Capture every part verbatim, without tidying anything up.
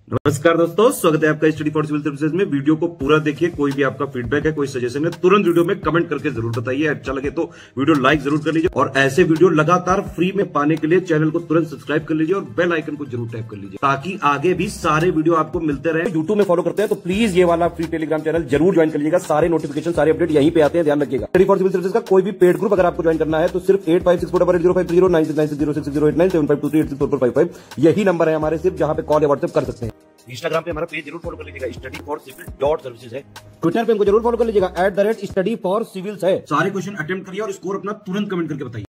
नमस्कार दोस्तों, स्वागत है आपका स्टडी फॉर सिविल सर्विसेज में। वीडियो को पूरा देखिए। कोई भी आपका फीडबैक है, कोई सजेशन है, तुरंत वीडियो में कमेंट करके जरूर बताइए। अच्छा लगे तो वीडियो लाइक जरूर कर लीजिए और ऐसे वीडियो लगातार फ्री में पाने के लिए चैनल को तुरंत सब्सक्राइब कर लीजिए और बेल आइकन को जरूर टैप कर लीजिए ताकि आगे भी सारे वीडियो आपको मिलते रहे। यूट्यूब में फॉलो करते हैं तो प्लीज ये वाला फ्री टेलीग्राम चैनल जरूर ज्वाइन कर लीजिएगा। सारे नोटिफिकेशन, सारे अपडेट यहीं पे आते हैं, ध्यान रखिएगा। स्टडी फॉर सिविल सर्विसेज का कोई भी पेड ग्रुप अगर आपको ज्वाइन करना है तो सिर्फ eight five six four double zero five zero nine six nine six zero six zero eight nine seven five two three eight six four four five five यही नंबर है हमारे, सिर्फ जहां पे कॉल या व्हाट्सएप कर सकते हैं। इंस्टाग्राम पे हमारा पेज जरूर फॉलो कर लीजिएगा, study for civil dot services है। ट्विटर पे हमको जरूर फॉलो कर लीजिएगा, at the rate study for civils है। सारे क्वेश्चन अटेम्प्ट करिए और स्कोर अपना तुरंत कमेंट करके बताइए।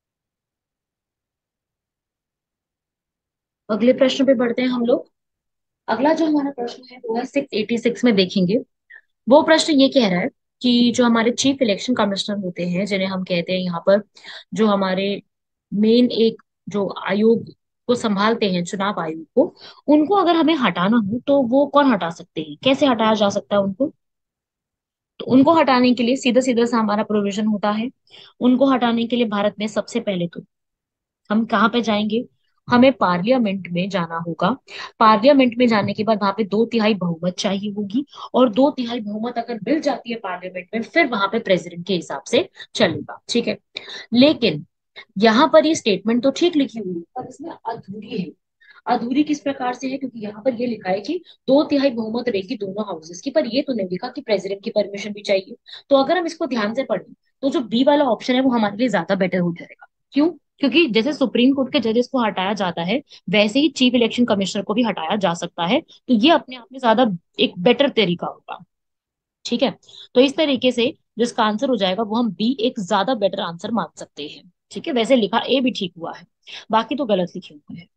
अगले प्रश्न पे बढ़ते हैं हम लोग। अगला जो हमारा प्रश्न है वो है सिक्स एटी सिक्स में देखेंगे। वो प्रश्न ये कह रहा है कि जो हमारे चीफ इलेक्शन कमिश्नर होते हैं, जिन्हें हम कहते हैं यहाँ पर, जो हमारे मेन एक जो आयोग को संभालते हैं, चुनाव आयोग को, उनको अगर हमें हटाना हो तो वो कौन हटा सकते हैं, कैसे हटाया जा सकता है उनको। तो उनको हटाने के लिए सीधा सीधा सा हमारा प्रोविजन होता है। उनको हटाने के लिए भारत में सबसे पहले तो हम कहाँ पे जाएंगे, हमें पार्लियामेंट में जाना होगा। पार्लियामेंट में जाने के बाद वहां पे दो तिहाई बहुमत चाहिए होगी, और दो तिहाई बहुमत अगर मिल जाती है पार्लियामेंट में, फिर वहां पे प्रेसिडेंट के हिसाब से चलेगा, ठीक है। लेकिन यहाँ पर ये स्टेटमेंट तो ठीक लिखी हुई है, पर इसमें अधूरी है। अधूरी किस प्रकार से है, क्योंकि यहाँ पर ये लिखा है कि दो तिहाई बहुमत रहेगी दोनों हाउसेस की, पर ये तो नहीं लिखा कि प्रेसिडेंट की परमिशन भी चाहिए। तो अगर हम इसको ध्यान से पढ़ें तो जो बी वाला ऑप्शन है वो हमारे लिए ज्यादा बेटर हो जाएगा। क्यों? क्योंकि जैसे सुप्रीम कोर्ट के जजेस को हटाया जाता है, वैसे ही चीफ इलेक्शन कमिश्नर को भी हटाया जा सकता है। तो ये अपने आप में ज्यादा एक बेटर तरीका होगा, ठीक है। तो इस तरीके से जिसका आंसर हो जाएगा वो हम बी एक ज्यादा बेटर आंसर मान सकते हैं, ठीक है। वैसे लिखा ए भी ठीक हुआ है, बाकी तो गलत लिखे हुए हैं।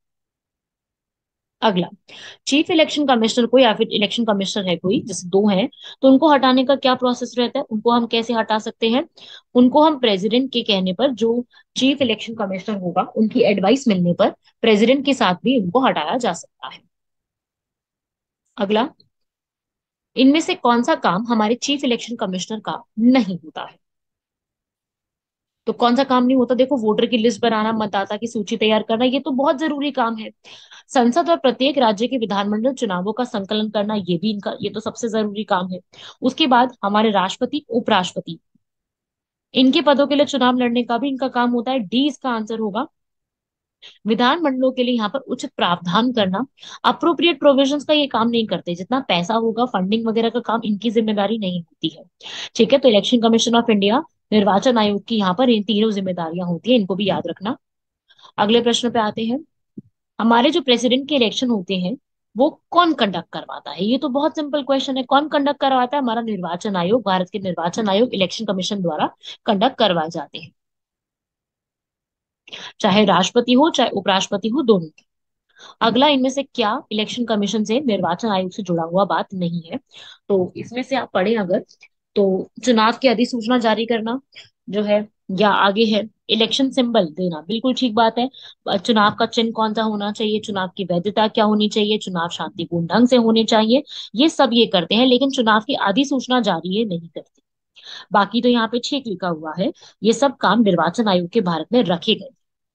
अगला, चीफ इलेक्शन कमिश्नर को या फिर इलेक्शन कमिश्नर है कोई, जैसे दो हैं, तो उनको हटाने का क्या प्रोसेस रहता है, उनको हम कैसे हटा सकते हैं। उनको हम प्रेसिडेंट के कहने पर, जो चीफ इलेक्शन कमिश्नर होगा उनकी एडवाइस मिलने पर प्रेसिडेंट के साथ भी उनको हटाया जा सकता है। अगला, इनमें से कौन सा काम हमारे चीफ इलेक्शन कमिश्नर का नहीं होता है। तो कौन सा काम नहीं होता, देखो, वोटर की लिस्ट बनाना, मतदाता की सूची तैयार करना, ये तो बहुत जरूरी काम है। संसद और प्रत्येक राज्य के विधानमंडल चुनावों का संकलन करना, ये भी इनका, ये तो सबसे जरूरी काम है। उसके बाद हमारे राष्ट्रपति, उपराष्ट्रपति, इनके पदों के लिए चुनाव लड़ने का भी इनका काम होता है। डी इसका आंसर होगा। विधानमंडलों के लिए यहाँ पर उचित प्रावधान करना, अप्रोप्रिएट प्रोविजंस का ये काम नहीं करते। जितना पैसा होगा, फंडिंग वगैरह का काम इनकी जिम्मेदारी नहीं होती है, ठीक है। तो इलेक्शन कमीशन ऑफ इंडिया, निर्वाचन आयोग की यहाँ पर इन तीनों जिम्मेदारियां होती है, इनको भी याद रखना। अगले प्रश्न पे आते हैं। हमारे जो प्रेसिडेंट के इलेक्शन होते हैं वो कौन कंडक्ट करवाता है, ये तो बहुत सिंपल क्वेश्चन है। कौन कंडक्ट करवाता है? हमारा निर्वाचन आयोग, भारत के निर्वाचन आयोग, इलेक्शन कमीशन द्वारा कंडक्ट करवाए जाते हैं, चाहे राष्ट्रपति हो चाहे उपराष्ट्रपति हो, दोनों की। अगला, इनमें से क्या इलेक्शन कमीशन से, निर्वाचन आयोग से जुड़ा हुआ बात नहीं है? तो इसमें से आप पढ़ें अगर, तो चुनाव की अधिसूचना जारी करना जो है, या आगे है इलेक्शन सिंबल देना, बिल्कुल ठीक बात है। अ, चुनाव का चिन्ह कौन सा होना चाहिए, चुनाव की वैधता क्या होनी चाहिए, चुनाव शांतिपूर्ण ढंग से होने चाहिए, ये सब ये करते हैं, लेकिन चुनाव की अधिसूचना जारी ये नहीं करते। बाकी तो यहाँ पे ठीक लिखा हुआ है, ये सब काम निर्वाचन आयोग के भारत में रखे गए।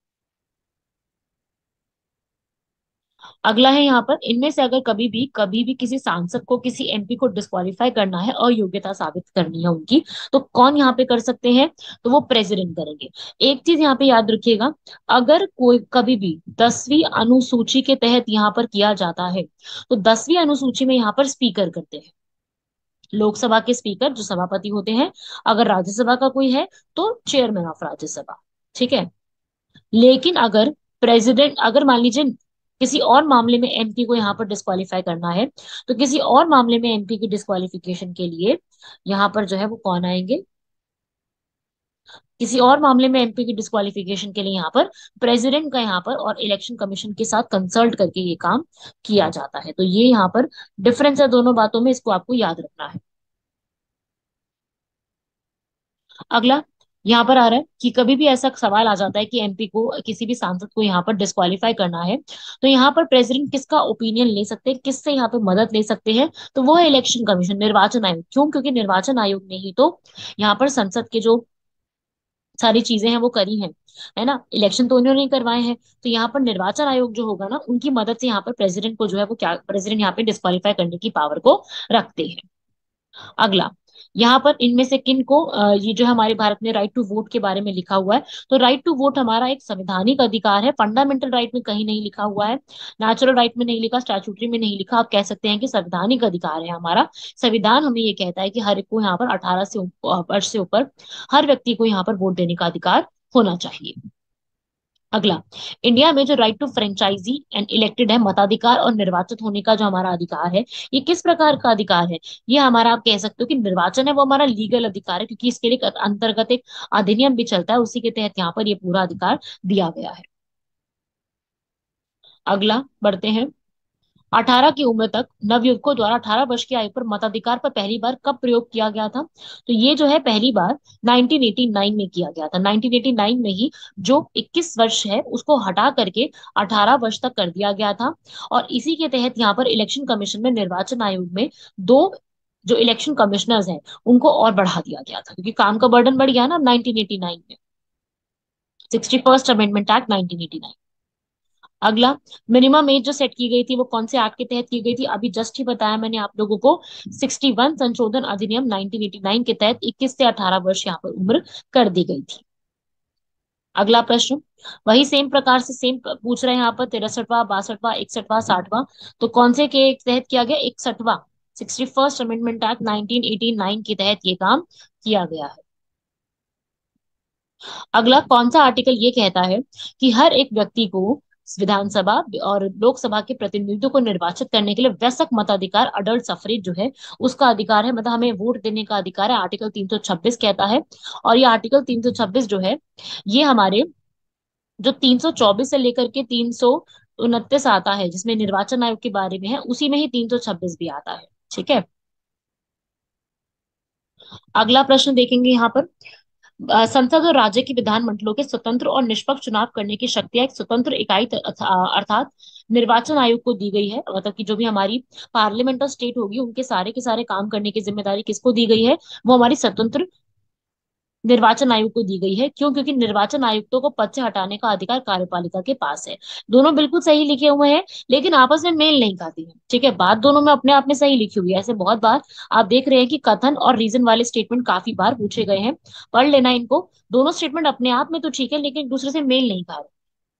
अगला है यहाँ पर, इनमें से अगर कभी भी कभी भी किसी सांसद को, किसी एमपी को डिस्क्वालीफाई करना है, अयोग्यता साबित करनी है उनकी, तो कौन यहाँ पे कर सकते हैं? तो वो प्रेसिडेंट करेंगे। एक चीज यहाँ पे याद रखिएगा, अगर कोई कभी भी दसवीं अनुसूची के तहत यहाँ पर किया जाता है, तो दसवीं अनुसूची में यहाँ पर स्पीकर करते हैं, लोकसभा के स्पीकर जो सभापति होते हैं। अगर राज्यसभा का कोई है तो चेयरमैन ऑफ राज्यसभा, ठीक है। लेकिन अगर प्रेसिडेंट, अगर मान लीजिए किसी और मामले में एमपी को यहाँ पर डिस्क्वालीफाई करना है, तो किसी और मामले में एमपी की डिस्क्वालिफिकेशन के लिए यहाँ पर जो है वो कौन आएंगे, किसी और मामले में एमपी की डिस्क्वालिफिकेशन के लिए यहाँ पर प्रेसिडेंट का यहाँ पर और इलेक्शन कमीशन के साथ कंसल्ट करके ये काम किया जाता है। तो ये यहाँ पर डिफरेंस है दोनों बातों में, इसको आपको याद रखना है। अगला, यहाँ पर आ रहा है कि कभी भी ऐसा सवाल आ जाता है कि एमपी को, किसी भी सांसद को यहाँ पर डिस्क्वालीफाई करना है, तो यहाँ पर प्रेसिडेंट किसका ओपिनियन ले सकते हैं, किससे यहाँ पे मदद ले सकते हैं? तो वो है इलेक्शन कमीशन, निर्वाचन आयोग। क्यों? क्योंकि निर्वाचन आयोग ने ही तो यहाँ पर संसद के जो सारी चीजें हैं वो करी हैं, है ना, इलेक्शन तो उन्होंने नहीं करवाए हैं। तो यहाँ पर निर्वाचन आयोग जो होगा ना, उनकी मदद से यहाँ पर प्रेसिडेंट को जो है वो क्या, प्रेसिडेंट यहाँ पे डिस्क्वालीफाई करने की पावर को रखते हैं। अगला, यहाँ पर इनमें से किन को अ, ये जो है हमारे भारत में राइट टू वोट के बारे में लिखा हुआ है, तो राइट टू वोट हमारा एक संवैधानिक अधिकार है, फंडामेंटल राइट में कहीं नहीं लिखा हुआ है, नेचुरल राइट में नहीं लिखा, स्टैट्यूटरी में नहीं लिखा, आप कह सकते हैं कि संवैधानिक अधिकार है हमारा। संविधान हमें ये कहता है कि हर एक को यहाँ पर अठारह से ऊप- वर्ष से ऊपर हर व्यक्ति को यहाँ पर वोट देने का अधिकार होना चाहिए। अगला, इंडिया में जो right to franchise and elected है, मताधिकार और निर्वाचित होने का जो हमारा अधिकार है, ये किस प्रकार का अधिकार है? ये हमारा, आप कह सकते हो कि निर्वाचन है वो हमारा लीगल अधिकार है, क्योंकि इसके लिए एक अंतर्गत एक अधिनियम भी चलता है, उसी के तहत यहाँ पर ये पूरा अधिकार दिया गया है। अगला बढ़ते हैं, अठारह की उम्र तक नवयुवकों द्वारा अठारह वर्ष की आयु पर मताधिकार पर पहली बार कब प्रयोग किया गया था? तो ये जो है पहली बार नाइनटीन एटी नाइन में किया गया था। नाइनटीन एटी नाइन में ही जो इक्कीस वर्ष है उसको हटा करके अठारह वर्ष तक कर दिया गया था। और इसी के तहत यहाँ पर इलेक्शन कमीशन में, निर्वाचन आयोग में दो जो इलेक्शन कमिश्नर्स हैं उनको और बढ़ा दिया गया था, क्योंकि काम का बर्डन बढ़ गया ना नाइनटीन एटी नाइन में, sixty first amendment act nineteen eighty nine. अगला, मिनिमम एज जो सेट की गई थी वो कौन से एक्ट के तहत की गई थी? अभी जस्ट ही बताया मैंने आप लोगों को, सिक्सटी वन संशोधन अधिनियम नाइनटीन एटी नाइन के तहत इक्कीस से अठारह वर्ष यहाँ पर उम्र कर दी गई थी। अगला प्रश्न, वही सेम प्रकार से सेम पूछ रहे हैं यहाँ पर, तिरसठवा, बासठवा, इकसठवा, साठवा, तो कौन से के तहत किया गया? इकसठवा, sixty first amendment act nineteen eighty nine के तहत ये काम किया गया है। अगला, कौन सा आर्टिकल ये कहता है कि हर एक व्यक्ति को विधानसभा और लोकसभा के प्रतिनिधित्व को निर्वाचित करने के लिए वयस्क मताधिकार, अडल्ट सफरेज जो है उसका अधिकार है, मतलब हमें वोट देने का अधिकार है, आर्टिकल तीन सौ छब्बीस कहता है। और ये आर्टिकल तीन सौ छब्बीस जो है ये हमारे जो तीन सौ चौबीस से लेकर के तीन सौ उनतीस आता है जिसमें निर्वाचन आयोग के बारे में है, उसी में ही तीन सौ छब्बीस भी आता है। ठीक है। अगला प्रश्न देखेंगे यहाँ पर, अ, संसद और राज्य की विधानमंडलों के स्वतंत्र और निष्पक्ष चुनाव करने की शक्तियां एक स्वतंत्र इकाई त- अथा- अर्थात निर्वाचन आयोग को दी गई है, मतलब कि जो भी हमारी पार्लियामेंट और स्टेट होगी उनके सारे के सारे काम करने की जिम्मेदारी किसको दी गई है? वो हमारी स्वतंत्र निर्वाचन आयोग को दी गई है। क्यों? क्योंकि निर्वाचन आयुक्तों को पद से हटाने का अधिकार कार्यपालिका के पास है। दोनों बिल्कुल सही लिखे हुए हैं, लेकिन आपस में मेल नहीं खाती हैं। ठीक है, बात दोनों में अपने आप में सही लिखी हुई है, ऐसे बहुत बार आप देख रहे हैं कि कथन और रीजन वाले स्टेटमेंट काफी बार पूछे गए हैं, पढ़ लेना इनको। दोनों स्टेटमेंट अपने आप में तो ठीक है, लेकिन एक दूसरे से मेल नहीं खा रहे।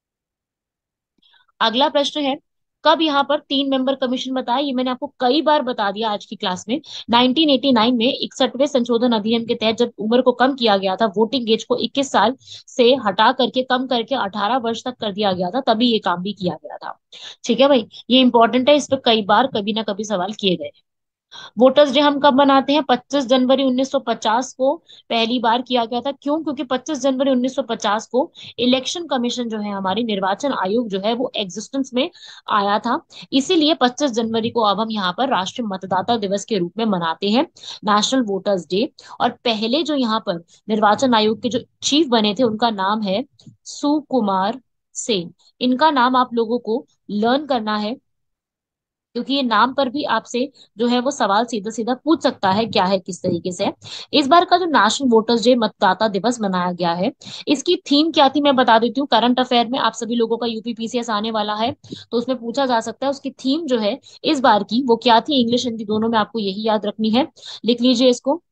अगला प्रश्न है, कब यहाँ पर तीन मेंबर कमीशन बताया? ये मैंने आपको कई बार बता दिया आज की क्लास में। नाइनटीन एटी नाइन में इकसठवें संशोधन अधिनियम के तहत जब उम्र को कम किया गया था, वोटिंग एज को इक्कीस साल से हटा करके कम करके अठारह वर्ष तक कर दिया गया था, तभी ये काम भी किया गया था। ठीक है भाई, ये इंपॉर्टेंट है, इस पर कई बार कभी ना कभी सवाल किए गए। वोटर्स डे हम कब मनाते हैं? पच्चीस जनवरी उन्नीस सौ पचास को पहली बार किया गया था। क्यों? क्योंकि पच्चीस जनवरी उन्नीस सौ पचास को इलेक्शन कमीशन जो है, हमारी निर्वाचन आयोग जो है, वो एग्जिस्टेंस में आया था। इसीलिए पच्चीस जनवरी को अब हम यहाँ पर राष्ट्रीय मतदाता दिवस के रूप में मनाते हैं, नेशनल वोटर्स डे। और पहले जो यहाँ पर निर्वाचन आयोग के जो चीफ बने थे उनका नाम है सुकुमार सेन। इनका नाम आप लोगों को लर्न करना है, क्योंकि ये नाम पर भी आपसे जो है वो सवाल सीधा सीधा पूछ सकता है, क्या है किस तरीके से है। इस बार का जो नेशनल वोटर्स डे, मतदाता दिवस मनाया गया है, इसकी थीम क्या थी मैं बता देती हूँ। करंट अफेयर में आप सभी लोगों का यूपी पीसीएस आने वाला है, तो उसमें पूछा जा सकता है उसकी थीम जो है इस बार की वो क्या थी। इंग्लिश हिंदी दोनों में आपको यही याद रखनी है, लिख लीजिए इसको।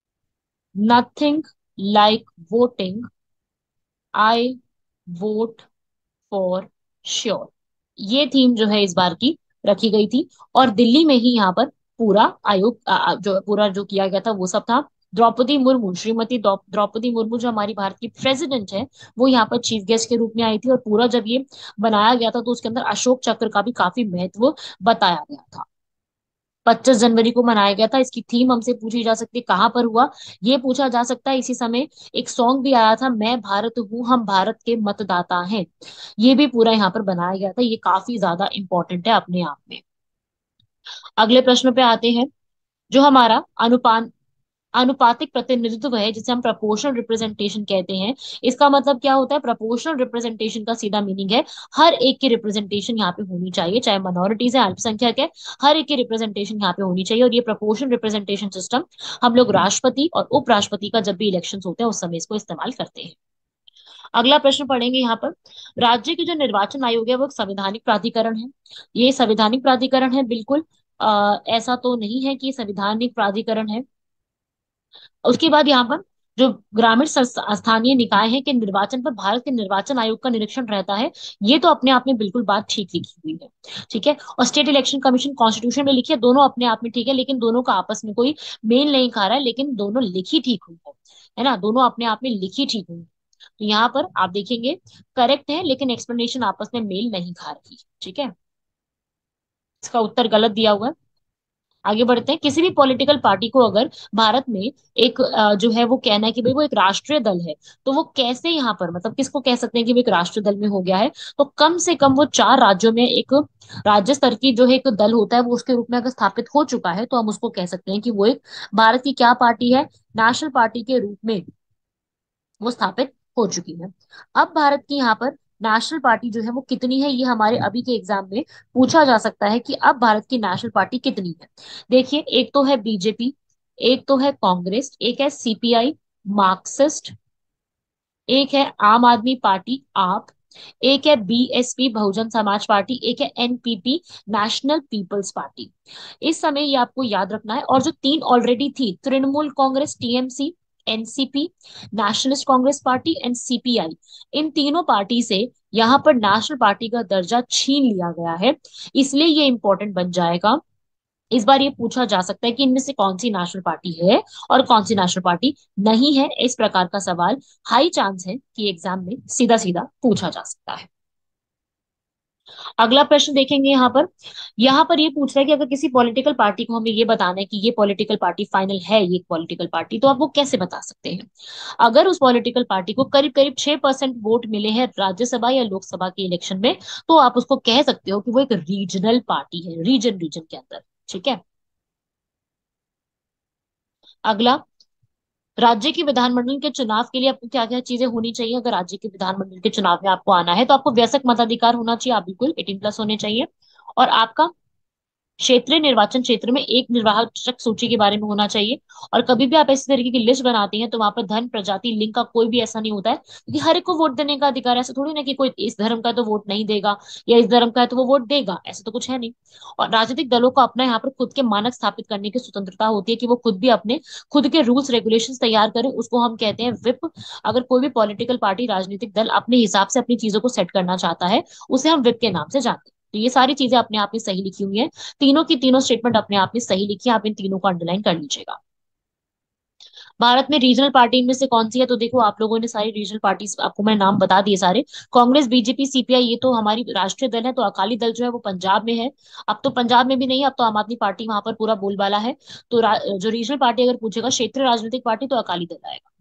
Nothing like voting, I vote for sure. ये थीम जो है इस बार की रखी गई थी। और दिल्ली में ही यहाँ पर पूरा आयोग आ, आ, जो पूरा जो किया गया था वो सब था। द्रौपदी मुर्मू, श्रीमती द्रौ- द्रौपदी मुर्मू जो हमारी भारत की प्रेसिडेंट है, वो यहाँ पर चीफ गेस्ट के रूप में आई थी। और पूरा जब ये बनाया गया था तो उसके अंदर अशोक चक्र का भी काफी महत्व बताया गया था। पच्चीस जनवरी को मनाया गया था। इसकी थीम हमसे पूछी जा सकती है कहाँ पर हुआ, ये पूछा जा सकता है। इसी समय एक सॉन्ग भी आया था, मैं भारत हूँ हम भारत के मतदाता हैं, ये भी पूरा यहाँ पर बनाया गया था। ये काफी ज्यादा इंपॉर्टेंट है अपने आप में। अगले प्रश्न पे आते हैं, जो हमारा अनुपान अनुपातिक प्रतिनिधित्व है, जिसे हम प्रपोर्शनल रिप्रेजेंटेशन कहते हैं, इसका मतलब क्या होता है? प्रपोर्शनल रिप्रेजेंटेशन का सीधा मीनिंग है हर एक की रिप्रेजेंटेशन यहाँ पे होनी चाहिए, चाहे माइनॉरिटीज है, अल्पसंख्यक है, हर एक की रिप्रेजेंटेशन यहाँ पे होनी चाहिए। और ये प्रपोर्शनल रिप्रेजेंटेशन सिस्टम हम लोग राष्ट्रपति और उपराष्ट्रपति का जब भी इलेक्शन होते हैं उस समय इसको इस्तेमाल करते हैं। अगला प्रश्न पढ़ेंगे यहाँ पर। राज्य के जो निर्वाचन आयोग है वो एक संवैधानिक प्राधिकरण है। ये संवैधानिक प्राधिकरण है बिल्कुल। आ, ऐसा तो नहीं है कि ये संवैधानिक प्राधिकरण है। उसके बाद यहाँ पर जो ग्रामीण संस्था- स्थानीय निकाय है के निर्वाचन पर भारत के निर्वाचन आयोग का निरीक्षण रहता है। ये तो अपने आप में बिल्कुल बात ठीक लिखी हुई है। ठीक है। और स्टेट इलेक्शन कमीशन कॉन्स्टिट्यूशन में लिखी है, दोनों अपने आप में ठीक है, लेकिन दोनों का आपस में कोई मेल नहीं खा रहा है, लेकिन दोनों लिखी ठीक हुई है। है ना, दोनों अपने आप में लिखी ठीक हुई है। तो यहाँ पर आप देखेंगे करेक्ट है, लेकिन एक्सप्लेनेशन आपस में मेल नहीं खा रही। ठीक है, इसका उत्तर गलत दिया हुआ है। आगे बढ़ते हैं। किसी भी पॉलिटिकल पार्टी को अगर भारत में एक अ, जो है वो कहना है कि भाई वो एक राष्ट्रीय दल है, तो वो कैसे यहाँ पर मतलब किसको कह सकते हैं कि वो एक राष्ट्रीय दल में हो गया है? तो कम से कम वो चार राज्यों में एक राज्य स्तर की जो है एक दल होता है, वो उसके रूप में अगर स्थापित हो चुका है, तो हम उसको कह सकते हैं कि वो एक भारत की क्या पार्टी है? नेशनल पार्टी के रूप में वो स्थापित हो चुकी है। अब भारत की यहाँ पर नेशनल पार्टी जो है वो कितनी है, ये हमारे अभी के एग्जाम में पूछा जा सकता है कि अब भारत की नेशनल पार्टी कितनी है। देखिए, एक तो है बीजेपी, एक तो है कांग्रेस, एक है सीपीआई मार्क्सिस्ट, एक है आम आदमी पार्टी आप, एक है बीएसपी बहुजन समाज पार्टी, एक है एनपीपी नेशनल पीपल्स पार्टी। इस समय ये आपको याद रखना है। और जो तीन ऑलरेडी थी, Trinamool Congress TMC, NCP Nationalist Congress Party and CPI, इन तीनों पार्टी से यहाँ पर नेशनल पार्टी का दर्जा छीन लिया गया है। इसलिए ये इंपॉर्टेंट बन जाएगा। इस बार ये पूछा जा सकता है कि इनमें से कौन सी नेशनल पार्टी है और कौन सी नेशनल पार्टी नहीं है। इस प्रकार का सवाल हाई चांस है कि एग्जाम में सीधा सीधा पूछा जा सकता है। अगला प्रश्न देखेंगे यहाँ पर। यहाँ पर ये पूछ रहा है कि अगर किसी पॉलिटिकल पार्टी को हमें ये बताना है कि ये पॉलिटिकल पार्टी फाइनल है, ये पॉलिटिकल पार्टी, तो आप वो कैसे बता सकते हैं? अगर उस पॉलिटिकल पार्टी को करीब करीब छह परसेंट वोट मिले हैं राज्यसभा या लोकसभा के इलेक्शन में, तो आप उसको कह सकते हो कि वो एक रीजनल पार्टी है, रीजन रीजन के अंदर। ठीक है। अगला, राज्य की विधानमंडल के चुनाव के लिए आपको क्या क्या चीजें होनी चाहिए? अगर राज्य के विधानमंडल के चुनाव में आपको आना है, तो आपको वयस्क मताधिकार होना चाहिए, आप बिल्कुल एटीन प्लस होने चाहिए। और आपका क्षेत्रीय निर्वाचन क्षेत्र में एक निर्वाचक सूची के बारे में होना चाहिए। और कभी भी आप इस तरीके की लिस्ट बनाते हैं, तो वहां पर धन प्रजाति लिंग का कोई भी ऐसा नहीं होता है, क्योंकि हर एक को वोट देने का अधिकार है। ऐसा थोड़ी ना कि कोई इस धर्म का है तो वोट नहीं देगा, या इस धर्म का है तो वो वोट देगा, ऐसा तो कुछ है नहीं। और राजनीतिक दलों को अपना यहाँ पर खुद के मानक स्थापित करने की स्वतंत्रता होती है कि वो खुद भी अपने खुद के रूल्स रेगुलेशंस तैयार करें, उसको हम कहते हैं विप। अगर कोई भी पॉलिटिकल पार्टी, राजनीतिक दल अपने हिसाब से अपनी चीजों को सेट करना चाहता है, उसे हम विप के नाम से जानते हैं। तो ये सारी चीजें अपने आप में सही लिखी हुई है। तीनों की तीनों स्टेटमेंट अपने आप में सही लिखी है, आप इन तीनों को अंडरलाइन कर लीजिएगा। भारत में रीजनल पार्टी इनमें से कौन सी है? तो देखो, आप लोगों ने सारी रीजनल पार्टीज आपको मैं नाम बता दिए सारे। कांग्रेस, बीजेपी, सीपीआई, ये तो हमारी राष्ट्रीय दल है। तो अकाली दल जो है वो पंजाब में है। अब तो पंजाब में भी नहीं है, अब तो आम आदमी पार्टी वहां पर पूरा बोलबाला है। तो रा- जो रीजनल पार्टी अगर पूछेगा क्षेत्रीय राजनीतिक पार्टी, तो अकाली दल आएगा।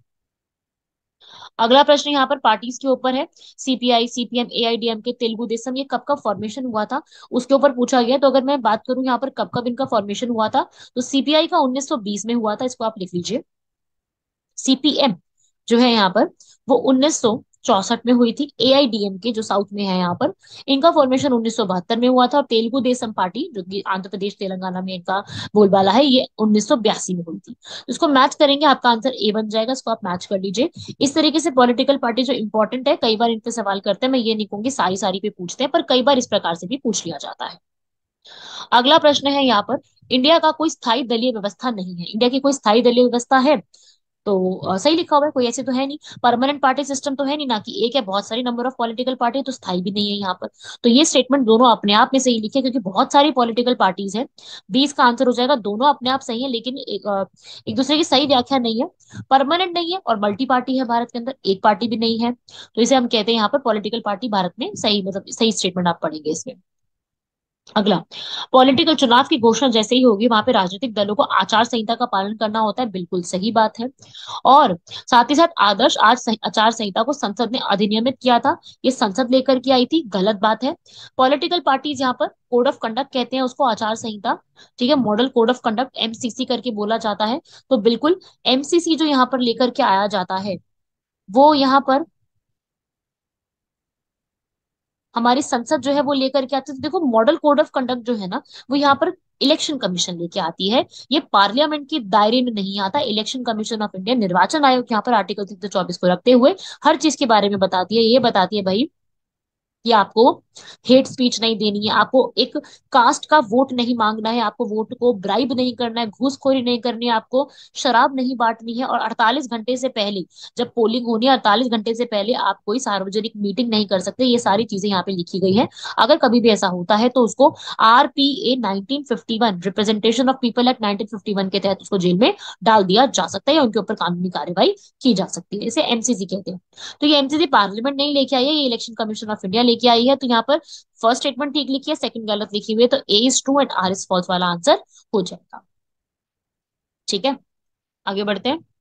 अगला प्रश्न यहाँ पर पार्टीज के ऊपर है। CPI, CPM, AIADMK, Telugu Desam, ये कब कब फॉर्मेशन हुआ था, उसके ऊपर पूछा गया। तो अगर मैं बात करूं यहाँ पर कब कब इनका फॉर्मेशन हुआ था, तो सीपीआई का उन्नीस सौ बीस में हुआ था, इसको आप लिख लीजिए। सीपीएम जो है यहाँ पर वो उन्नीस सौ चौसठ में हुई थी। एआईडीएमके जो साउथ में है यहाँ पर, इनका फॉर्मेशन उन्नीस सौ बहत्तर में हुआ था। और तेलुगु देशम पार्टी जो कि आंध्र प्रदेश तेलंगाना में इनका बोलबाला है, ये उन्नीस सौ बयासी में हुई थी। तो इसको मैच करेंगे, आपका आंसर ए बन जाएगा। इसको आप मैच कर लीजिए। इस तरीके से पॉलिटिकल पार्टी जो इंपॉर्टेंट है, कई बार इन पे सवाल करते हैं। मैं ये नहीं कहूंगी सारी सारी पे पूछते हैं, पर कई बार इस प्रकार से भी पूछ लिया जाता है। अगला प्रश्न है यहाँ पर। इंडिया का कोई स्थायी दलीय व्यवस्था नहीं है। इंडिया की कोई स्थायी दलीय व्यवस्था है? तो अ, सही लिखा हुआ है, कोई ऐसे तो है नहीं। परमानेंट पार्टी सिस्टम तो है नहीं, ना कि एक है, बहुत सारी नंबर ऑफ पॉलिटिकल पार्टी, तो स्थायी भी नहीं है यहाँ पर। तो ये स्टेटमेंट दोनों अपने आप में सही लिखे, क्योंकि बहुत सारी पॉलिटिकल पार्टीज है। बीस का आंसर हो जाएगा। दोनों अपने आप सही है, लेकिन एक, अ, एक दूसरे की सही व्याख्या नहीं है। परमानेंट नहीं है और मल्टी पार्टी है भारत के अंदर, एक पार्टी भी नहीं है। तो इसे हम कहते हैं यहाँ पर पॉलिटिकल पार्टी भारत में सही, मतलब सही स्टेटमेंट आप पढ़ेंगे इसमें। अगला, पॉलिटिकल चुनाव की घोषणा जैसे ही होगी, वहां पे राजनीतिक दलों को आचार संहिता का पालन करना होता है, बिल्कुल सही बात है। और साथ ही साथ आदर्श आज सहि- आचार संहिता को संसद ने अधिनियमित किया था, ये संसद लेकर के आई थी, गलत बात है। पॉलिटिकल पार्टीज यहाँ पर कोड ऑफ कंडक्ट कहते हैं उसको, आचार संहिता। ठीक है, model code of conduct MCC करके बोला जाता है। तो बिल्कुल एमसीसी जो यहाँ पर लेकर के आया जाता है, वो यहाँ पर हमारी संसद जो है वो लेकर के आती है। तो देखो, मॉडल कोड ऑफ कंडक्ट जो है ना, वो यहाँ पर इलेक्शन कमीशन लेके आती है। ये पार्लियामेंट के दायरे में नहीं आता। इलेक्शन कमीशन ऑफ इंडिया, निर्वाचन आयोग, यहाँ पर आर्टिकल तीन सौ चौबीस को रखते हुए हर चीज के बारे में बताती है। ये बताती है भाई कि आपको हेट स्पीच नहीं देनी है, आपको एक कास्ट का वोट नहीं मांगना है, आपको वोट को ब्राइब नहीं करना है, घूसखोरी नहीं करनी है, आपको शराब नहीं बांटनी है, और अड़तालीस घंटे से पहले, जब पोलिंग होनी है अड़तालीस घंटे से पहले आप कोई सार्वजनिक मीटिंग नहीं कर सकते। ये सारी चीजें यहाँ पे लिखी गई है। अगर कभी भी ऐसा होता है तो उसको R P A nineteen fifty one, representation of people act nineteen fifty one के तहत उसको जेल में डाल दिया जा सकता है या उनके ऊपर कानूनी कार्रवाई की जा सकती है। इसे एम सी सी कहते हैं। तो ये एम सी सी पार्लियामेंट नहीं लेके आई है, ये इलेक्शन कमीशन ऑफ इंडिया लेके आई है। तो यहाँ पर फर्स्ट स्टेटमेंट ठीक लिखी है, सेकंड गलत लिखी हुई है, तो A is true and R is false वाला आंसर हो जाएगा। ठीक है, आगे बढ़ते हैं।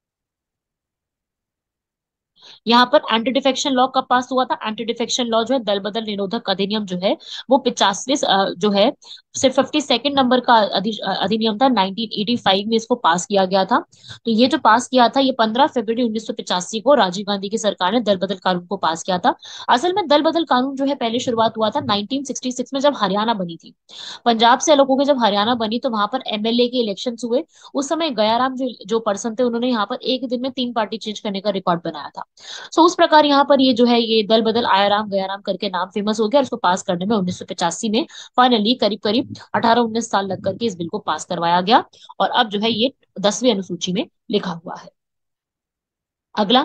यहाँ पर एंटी डिफेक्शन लॉ कब पास हुआ था? एंटी डिफेक्शन लॉ जो है, दल बदल निरोधक अधिनियम जो है, वो पचासवें जो है, सिर्फ फिफ्टी सेकेंड नंबर का अधि- अधिनियम था। नाइनटीन एटी फाइव में इसको पास किया गया था। तो ये जो पास किया था, ये पंद्रह फरवरी उन्नीस सौ पचासी को राजीव गांधी की सरकार ने दल बदल कानून को पास किया था। असल में दल बदल कानून जो है पहले शुरुआत हुआ था नाइनटीन सिक्सटी सिक्स में, जब हरियाणा बनी थी। पंजाब से अलग होकर जब हरियाणा बनी तो वहां पर एम एल ए के इलेक्शन हुए। उस समय गयाराम जो जो पर्सन थे, उन्होंने यहाँ पर एक दिन में तीन पार्टी चेंज करने का रिकॉर्ड बनाया था। सो उस प्रकार यहाँ पर ये जो है, ये दल बदल आयाराम गयाराम करके नाम फेमस हो गया, और इसको पास करने में उन्नीस सौ पचासी में फाइनली करीब करीब अठारह उन्नीस साल लग करके इस बिल को पास करवाया गया। और अब जो है ये दसवीं अनुसूची में लिखा हुआ है। अगला,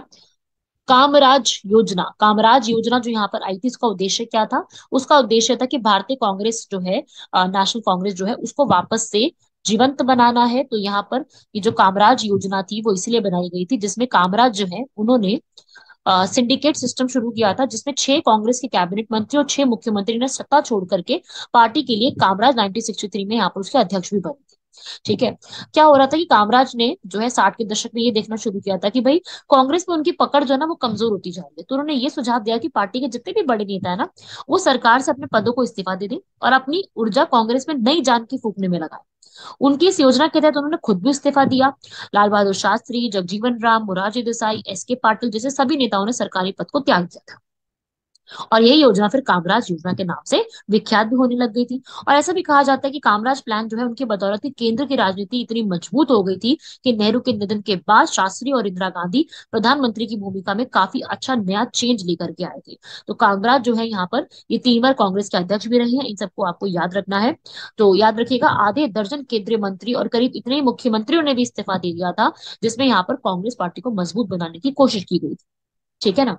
कामराज योजना। कामराज योजना जो यहाँ पर आई थी, उसका उद्देश्य क्या था? उसका उद्देश्य था कि भारतीय कांग्रेस जो है, नेशनल कांग्रेस जो है, उसको वापस से जीवंत बनाना है। तो यहाँ पर ये जो कामराज योजना थी वो इसलिए बनाई गई थी, जिसमें कामराज जो है उन्होंने सिंडिकेट सिस्टम शुरू किया था, जिसमें छह कांग्रेस के कैबिनेट मंत्री और छह मुख्यमंत्री ने सत्ता छोड़ करके पार्टी के लिए कामराज नाइनटीन सिक्सटी थ्री में यहाँ पर उसके अध्यक्ष भी बने थे। ठीक है, क्या हो रहा था कि कामराज ने जो है साठ के दशक में ये देखना शुरू किया था कि भाई कांग्रेस में उनकी पकड़ जो है ना वो कमजोर होती जा रही है। तो उन्होंने ये सुझाव दिया कि पार्टी के जितने भी बड़े नेता है ना, वो सरकार से अपने पदों को इस्तीफा दे दें और अपनी ऊर्जा कांग्रेस में नई जान की फूंकने में लगाए। उनकी इस योजना के तहत उन्होंने खुद भी इस्तीफा दिया। लाल बहादुर शास्त्री, जगजीवन राम, मोरारजी देसाई, एस के पाटिल जैसे सभी नेताओं ने सरकारी पद को त्याग दिया था। और यही योजना फिर कामराज योजना के नाम से विख्यात भी होने लग गई थी। और ऐसा भी कहा जाता है कि कामराज प्लान जो है उनकी बदौलत ही केंद्र की राजनीति इतनी मजबूत हो गई थी कि नेहरू के निधन के बाद शास्त्री और इंदिरा गांधी प्रधानमंत्री की भूमिका में काफी अच्छा नया चेंज लेकर के आए थे। तो कामराज जो है यहाँ पर ये तीन बार कांग्रेस के अध्यक्ष भी रहे हैं। इन सबको आपको याद रखना है। तो याद रखिएगा, आधे दर्जन केंद्रीय मंत्री और करीब इतने ही मुख्यमंत्रियों ने भी इस्तीफा दे दिया था, जिसमें यहाँ पर कांग्रेस पार्टी को मजबूत बनाने की कोशिश की गई थी। ठीक है ना।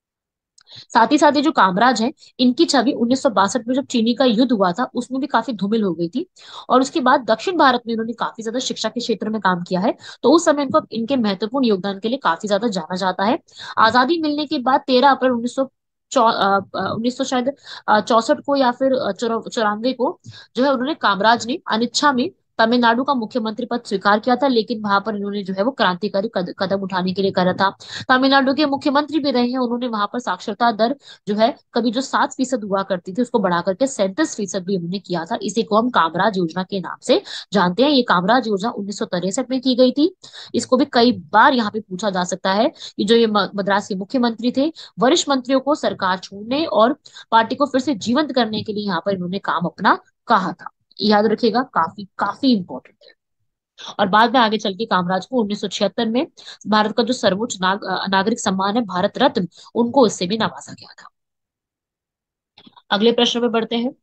साथ ही साथ ये जो कामराज है, इनकी छवि उन्नीस सौ बासठ में जब चीनी का युद्ध हुआ था उसमें भी काफी धूमिल हो गई थी। और उसके बाद दक्षिण भारत में इन्होंने काफी ज्यादा शिक्षा के क्षेत्र में काम किया है। तो उस समय इनको इनके महत्वपूर्ण योगदान के लिए काफी ज्यादा जाना जाता है। आजादी मिलने के बाद तेरह अप्रैल उन्नीस सौ उन्नीस सौ शायद चौसठ को या फिर चौरानवे को जो है, उन्होंने कामराज ने अनिच्छा में तमिलनाडु का मुख्यमंत्री पद स्वीकार किया था। लेकिन वहां पर इन्होंने जो है वो क्रांतिकारी कद, कदम उठाने के लिए करा था। तमिलनाडु के मुख्यमंत्री भी रहे हैं। उन्होंने वहां पर साक्षरता दर जो है, कभी जो सात फीसद हुआ करती थी उसको बढ़ा करके सैंतीस फीसद भी उन्होंने किया था। इसी को हम कामराज योजना के नाम से जानते हैं। ये कामराज योजना उन्नीस सौ तिरसठ में की गई थी। इसको भी कई बार यहाँ पे पूछा जा सकता है कि जो ये म- मद्रास के मुख्यमंत्री थे, वरिष्ठ मंत्रियों को सरकार छोड़ने और पार्टी को फिर से जीवंत करने के लिए यहाँ पर इन्होंने काम अपना कहा था। याद रखिएगा, काफी काफी इंपॉर्टेंट है। और बाद में आगे चल के कामराज को उन्नीस सौ छिहत्तर में भारत का जो सर्वोच्च नाग, नागरिक सम्मान है भारत रत्न, उनको इससे भी नवाजा गया था। अगले प्रश्न में बढ़ते हैं।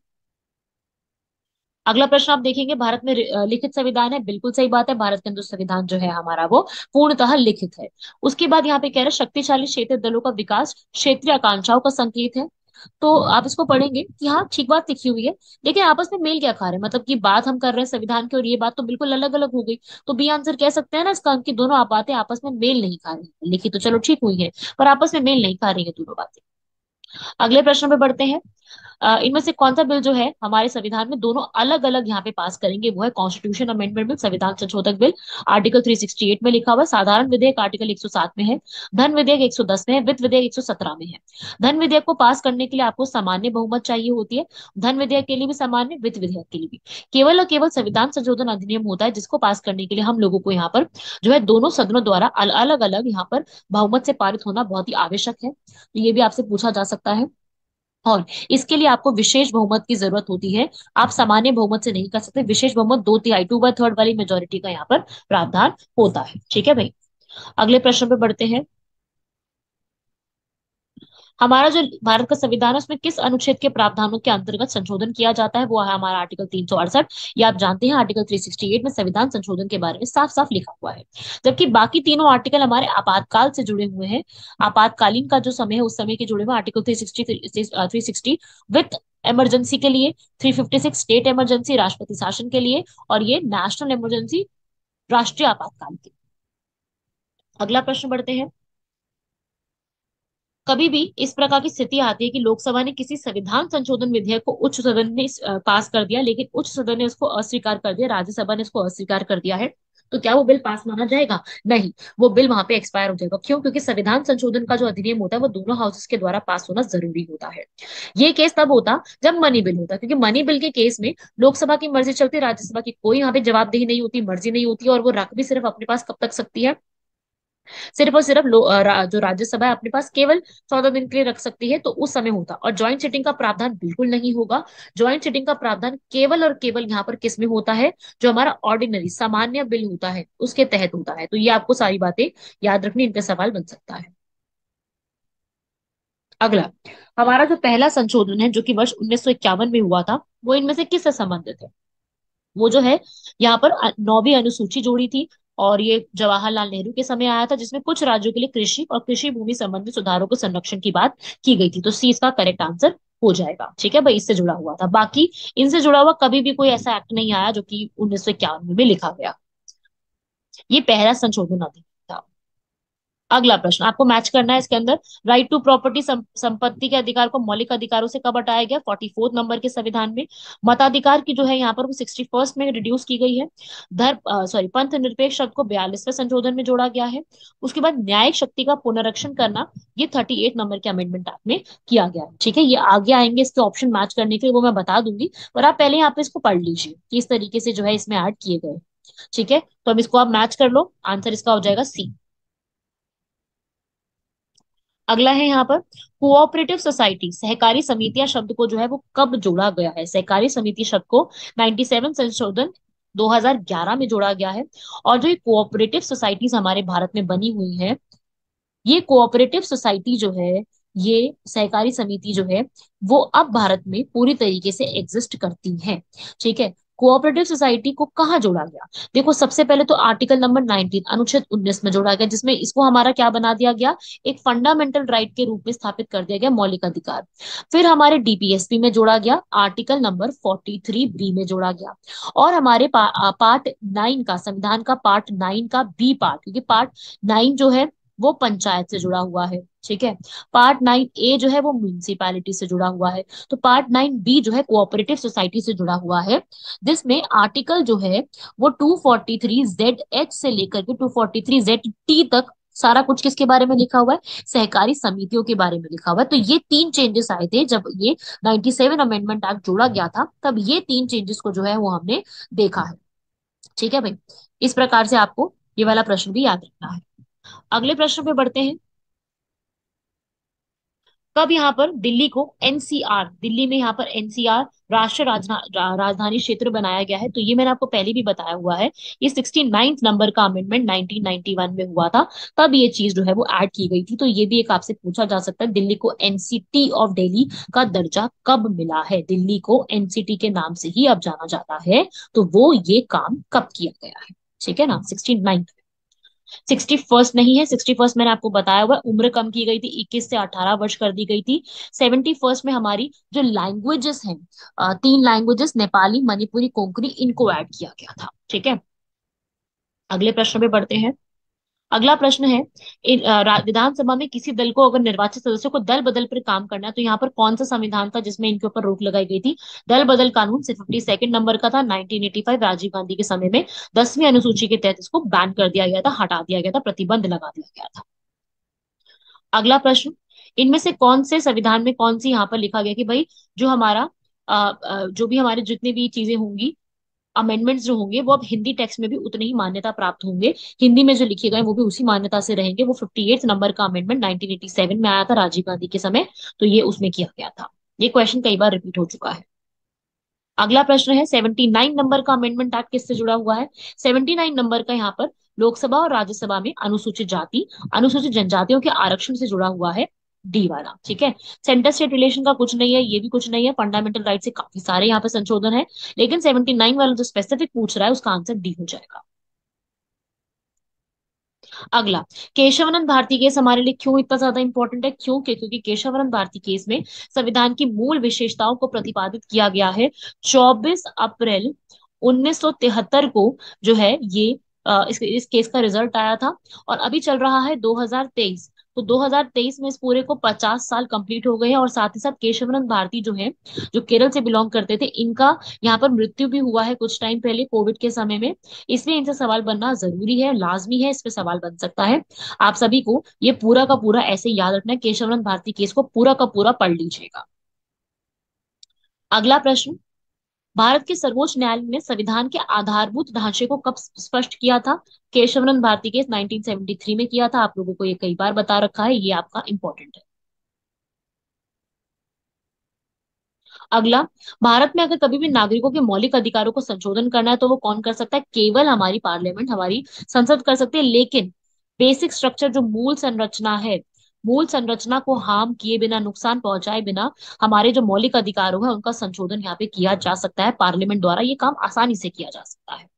अगला प्रश्न आप देखेंगे, भारत में अ, लिखित संविधान है। बिल्कुल सही बात है, भारत के अंदर संविधान जो है हमारा वो पूर्णतः लिखित है। उसके बाद यहाँ पे कह रहे हैं शक्तिशाली क्षेत्रीय दलों का विकास क्षेत्रीय आकांक्षाओं का संकेत है। तो आप इसको पढ़ेंगे कि हाँ ठीक बात लिखी हुई है, लेकिन आपस में मेल क्या खा रहे हैं? मतलब कि बात हम कर रहे हैं संविधान की और ये बात तो बिल्कुल अलग अलग हो गई। तो बी आंसर कह सकते हैं ना इसका, कि दोनों आप बातें आपस में मेल नहीं खा रही हैं। लिखी तो चलो ठीक हुई है, पर आपस में मेल नहीं खा रही है दोनों बातें। अगले प्रश्न पे बढ़ते हैं। अ, इनमें से कौन सा बिल जो है हमारे संविधान में दोनों अलग अलग यहाँ पे पास करेंगे? वो है कॉन्स्टिट्यूशन अमेंडमेंट बिल, संविधान संशोधक बिल। आर्टिकल तीन सौ अड़सठ में लिखा हुआ है। साधारण विधेयक आर्टिकल एक सौ सात में है। धन विधेयक एक सौ दस में है। वित्त विधेयक एक सौ सत्रह में है। धन विधेयक को पास करने के लिए आपको सामान्य बहुमत चाहिए होती है। धन विधेयक के लिए भी सामान्य, वित्त विधेयक के लिए भी। केवल और केवल संविधान संशोधन अधिनियम होता है जिसको पास करने के लिए हम लोगों को यहाँ पर जो है दोनों सदनों द्वारा अलग अलग यहाँ पर बहुमत से पारित होना बहुत ही आवश्यक है। तो ये भी आपसे पूछा जा सकता है। और इसके लिए आपको विशेष बहुमत की जरूरत होती है। आप सामान्य बहुमत से नहीं कर सकते, विशेष बहुमत दो तिहाई टू बाय थर्ड वाली मेजोरिटी का यहाँ पर प्रावधान होता है। ठीक है भाई, अगले प्रश्न पे बढ़ते हैं। हमारा जो भारत का संविधान है उसमें किस अनुच्छेद के प्रावधानों के अंतर्गत संशोधन किया जाता है, वो है हमारा आर्टिकल तीन सौ अड़सठ। ये आप जानते हैं, आर्टिकल थ्री सिक्सटी एट में संविधान संशोधन के बारे में साफ साफ लिखा हुआ है। जबकि बाकी तीनों आर्टिकल हमारे आपातकाल से जुड़े हुए हैं। आपातकालीन का जो समय है उस समय के जुड़े हुए, article three sixty three sixty with emergency के लिए, three fifty six state emergency राष्ट्रपति शासन के लिए, और ये नेशनल इमरजेंसी राष्ट्रीय आपातकाल के लिए। अगला प्रश्न बढ़ते हैं। कभी भी इस प्रकार की स्थिति आती है कि लोकसभा ने किसी संविधान संशोधन विधेयक को उच्च सदन ने अ, पास कर दिया, लेकिन उच्च सदन ने उसको अस्वीकार कर दिया, राज्यसभा ने उसको अस्वीकार कर दिया है, तो क्या वो बिल पास माना जाएगा? नहीं, वो बिल वहां पे एक्सपायर हो जाएगा। क्यों? क्योंकि संविधान संशोधन का जो अधिनियम होता है वो दोनों हाउसेस के द्वारा पास होना जरूरी होता है। ये केस तब होता जब मनी बिल होता, क्योंकि मनी बिल के केस में लोकसभा की मर्जी चलती, राज्यसभा की कोई यहाँ पे जवाबदेही नहीं होती, मर्जी नहीं होती, और वो रख भी सिर्फ अपने पास कब तक सकती है, सिर्फ और सिर्फ लो, अ, रा, जो राज्यसभा है अपने पास केवल चौदह दिन के लिए रख सकती है, तो उस समय होता। और ज्वाइंट सिटिंग का प्रावधान बिल्कुल नहीं होगा। ज्वाइंट सिटिंग का प्रावधान केवल और केवल यहाँ पर किस में होता है, जो हमारा ऑर्डिनरी सामान्य बिल होता है उसके तहत होता है। तो ये आपको सारी बातें याद रखनी, इन पे सवाल बन सकता है। अगला, हमारा जो पहला संशोधन है जो कि वर्ष उन्नीस सौ इक्यावन में हुआ था, वो इनमें से किससे संबंधित है? वो जो है यहाँ पर अ- नौवीं अनुसूची जोड़ी थी, और ये जवाहरलाल नेहरू के समय आया था, जिसमें कुछ राज्यों के लिए कृषि और कृषि भूमि संबंधी सुधारों को संरक्षण की बात की गई थी। तो सी इसका करेक्ट आंसर हो जाएगा। ठीक है भाई, इससे जुड़ा हुआ था। बाकी इनसे जुड़ा हुआ कभी भी कोई ऐसा एक्ट नहीं आया जो कि उन्नीस सौ इक्यावन में लिखा गया। ये पहला संशोधन अधिनियम था। अगला प्रश्न आपको मैच करना है इसके अंदर। राइट टू प्रॉपर्टी, संपत्ति के अधिकार को मौलिक अधिकारों से कब हटाया गया? फोर्टी फोर्थ नंबर के संविधान में। मताधिकार की जो है यहाँ पर वो सिक्सटी फर्स्ट में रिड्यूस की गई है। धर्म सॉरी पंथ निरपेक्ष शब्द को बयालीसवें संशोधन में जोड़ा गया है। उसके बाद न्यायिक शक्ति का पुनरीक्षण करना, ये थर्टी एट नंबर के अमेंडमेंट एक्ट में किया गया है। ठीक है, ये आगे आएंगे इसके ऑप्शन मैच करने के लिए, वो मैं बता दूंगी, पर आप पहले यहाँ पे इसको पढ़ लीजिए कि इस तरीके से जो है इसमें ऐड किए गए। ठीक है, तो अब इसको आप मैच कर लो, आंसर इसका हो जाएगा सी। अगला है यहाँ पर कोऑपरेटिव सोसाइटी, सहकारी समितियां शब्द को जो है वो कब जोड़ा गया है? सहकारी समिति शब्द को सत्तानवे संशोधन दो हज़ार ग्यारह में जोड़ा गया है। और जो ये कोऑपरेटिव सोसाइटीज हमारे भारत में बनी हुई है, ये कोऑपरेटिव सोसाइटी जो है, ये सहकारी समिति जो है, वो अब भारत में पूरी तरीके से एग्जिस्ट करती है। ठीक है, कोऑपरेटिव सोसाइटी को कहाँ जोड़ा गया? देखो, सबसे पहले तो आर्टिकल नंबर नाइनटीन अनुच्छेद उन्नीस में जोड़ा गया, जिसमें इसको हमारा क्या बना दिया गया, एक फंडामेंटल राइट के रूप में स्थापित कर दिया गया, मौलिक अधिकार। फिर हमारे डी पी एस पी में जोड़ा गया, article number forty three B में जोड़ा गया। और हमारे पा, आ, पार्ट नाइन का, संविधान का पार्ट नाइन का बी पार्ट, क्योंकि पार्ट नाइन जो है वो पंचायत से जुड़ा हुआ है। ठीक है, पार्ट नाइन ए जो है वो म्यूनिसिपैलिटी से जुड़ा हुआ है। तो पार्ट नाइन बी जो है कोऑपरेटिव सोसाइटी से जुड़ा हुआ है, जिसमें आर्टिकल जो है वो two forty three Z H से लेकर के two forty three Z T तक सारा कुछ किसके बारे में लिखा हुआ है? सहकारी समितियों के बारे में लिखा हुआ है। तो ये तीन चेंजेस आए थे जब ये नाइनटी सेवन अमेंडमेंट एक्ट जोड़ा गया था, तब ये तीन चेंजेस को जो है वो हमने देखा है। ठीक है भाई, इस प्रकार से आपको ये वाला प्रश्न भी याद रखना है। अगले प्रश्न पे बढ़ते हैं। कब यहाँ पर दिल्ली को एन सी आर, दिल्ली में यहाँ पर एन सी आर राष्ट्रीय राजना, रा, राजधानी क्षेत्र बनाया गया है? तो ये मैंने आपको पहले भी बताया हुआ है, ये सिक्सटी नाइन्थ नंबर का अमेंडमेंट नाइनटीन नाइंटी वन में हुआ था, तब ये चीज जो है वो ऐड की गई थी। तो ये भी एक आपसे पूछा जा सकता है, दिल्ली को N C T of Delhi का दर्जा कब मिला है? दिल्ली को एन सी टी के नाम से ही अब जाना जाता है, तो वो ये काम कब किया गया है? ठीक है ना, सिक्सटी नाइन्थ। सिक्सटी फर्स्ट नहीं है, सिक्सटी फर्स्ट मैंने आपको बताया हुआ है, उम्र कम की गई थी, इक्कीस से अठारह वर्ष कर दी गई थी। सेवेंटी फर्स्ट में हमारी जो लैंग्वेजेस हैं, अ, तीन लैंग्वेजेस नेपाली, मणिपुरी, कोंकणी, इनको ऐड किया गया था। ठीक है, अगले प्रश्न पे बढ़ते हैं। अगला प्रश्न है, इन, अ, रा- विधानसभा में किसी दल को अगर निर्वाचित सदस्यों को दल बदल पर काम करना है, तो यहाँ पर कौन सा संविधान था जिसमें इनके ऊपर रोक लगाई गई थी? दल बदल कानून से फिफ्टी सेकंड नंबर का था, nineteen eighty five Rajiv Gandhi के समय में दसवीं अनुसूची के तहत इसको बैन कर दिया गया था, हटा दिया गया था, प्रतिबंध लगा दिया गया था। अगला प्रश्न, इनमें से कौन से संविधान में कौन सी यहाँ पर लिखा गया कि भाई जो हमारा अ, अ, जो भी हमारे जितने भी चीजें होंगी, अमेंडमेंट्स जो होंगे, वो अब हिंदी टेक्स्ट में भी उतने ही मान्यता प्राप्त होंगे, हिंदी में जो लिखे गए वो भी उसी मान्यता से रहेंगे। वो फिफ्टी एट नंबर का अमेंडमेंट नाइनटीन एटी सेवन में आया था राजीव गांधी के समय, तो ये उसमें किया गया था। ये क्वेश्चन कई बार रिपीट हो चुका है। अगला प्रश्न है सेवेंटी नाइन नंबर का अमेंडमेंट एक्ट किससे जुड़ा हुआ है? सेवेंटी नाइन नंबर का यहाँ पर लोकसभा और राज्यसभा में अनुसूचित जाति, अनुसूचित जनजातियों के आरक्षण से जुड़ा हुआ है, डी वाला। ठीक है, सेंटर स्टेट रिलेशन का कुछ नहीं है, ये भी कुछ नहीं है, फंडामेंटल राइट से काफी सारे यहाँ पे संशोधन है, लेकिन सेवेंटी नाइन वाला जो स्पेसिफिक पूछ रहा है उसका आंसर डी हो जाएगा। अगला, केशवानंद भारती केस हमारे लिए क्यों इतना ज्यादा इंपॉर्टेंट है? क्यों? क्योंकि केशवानंद भारती केस में संविधान की मूल विशेषताओं को प्रतिपादित किया गया है। चौबीस अप्रैल उन्नीस सौ तिहत्तर को जो है ये अ, इस, इस केस का रिजल्ट आया था, और अभी चल रहा है दो हज़ार तेईस। तो दो हज़ार तेईस में इस पूरे को पचास साल कंप्लीट हो गए हैं, और साथ ही साथ केशवानंद भारती जो है, जो केरल से बिलोंग करते थे, इनका यहाँ पर मृत्यु भी हुआ है कुछ टाइम पहले कोविड के समय में। इसलिए इनसे सवाल बनना जरूरी है, लाजमी है, इस पे सवाल बन सकता है। आप सभी को ये पूरा का पूरा ऐसे याद रखना है, केशवानंद भारती केस को पूरा का पूरा पढ़ लीजिएगा। अगला प्रश्न, भारत के सर्वोच्च न्यायालय ने संविधान के आधारभूत ढांचे को कब स्पष्ट किया था? Kesavananda Bharati case nineteen seventy three में किया था, आप लोगों को ये कई बार बता रखा है, ये आपका इंपॉर्टेंट है। अगला, भारत में अगर कभी भी नागरिकों के मौलिक अधिकारों को संशोधन करना है तो वो कौन कर सकता है? केवल हमारी पार्लियामेंट, हमारी संसद कर सकती है, लेकिन बेसिक स्ट्रक्चर जो मूल संरचना है, मूल संरचना को हार्म किए बिना, नुकसान पहुंचाए बिना हमारे जो मौलिक अधिकारों है उनका संशोधन यहाँ पे किया जा सकता है पार्लियामेंट द्वारा, ये काम आसानी से किया जा सकता है।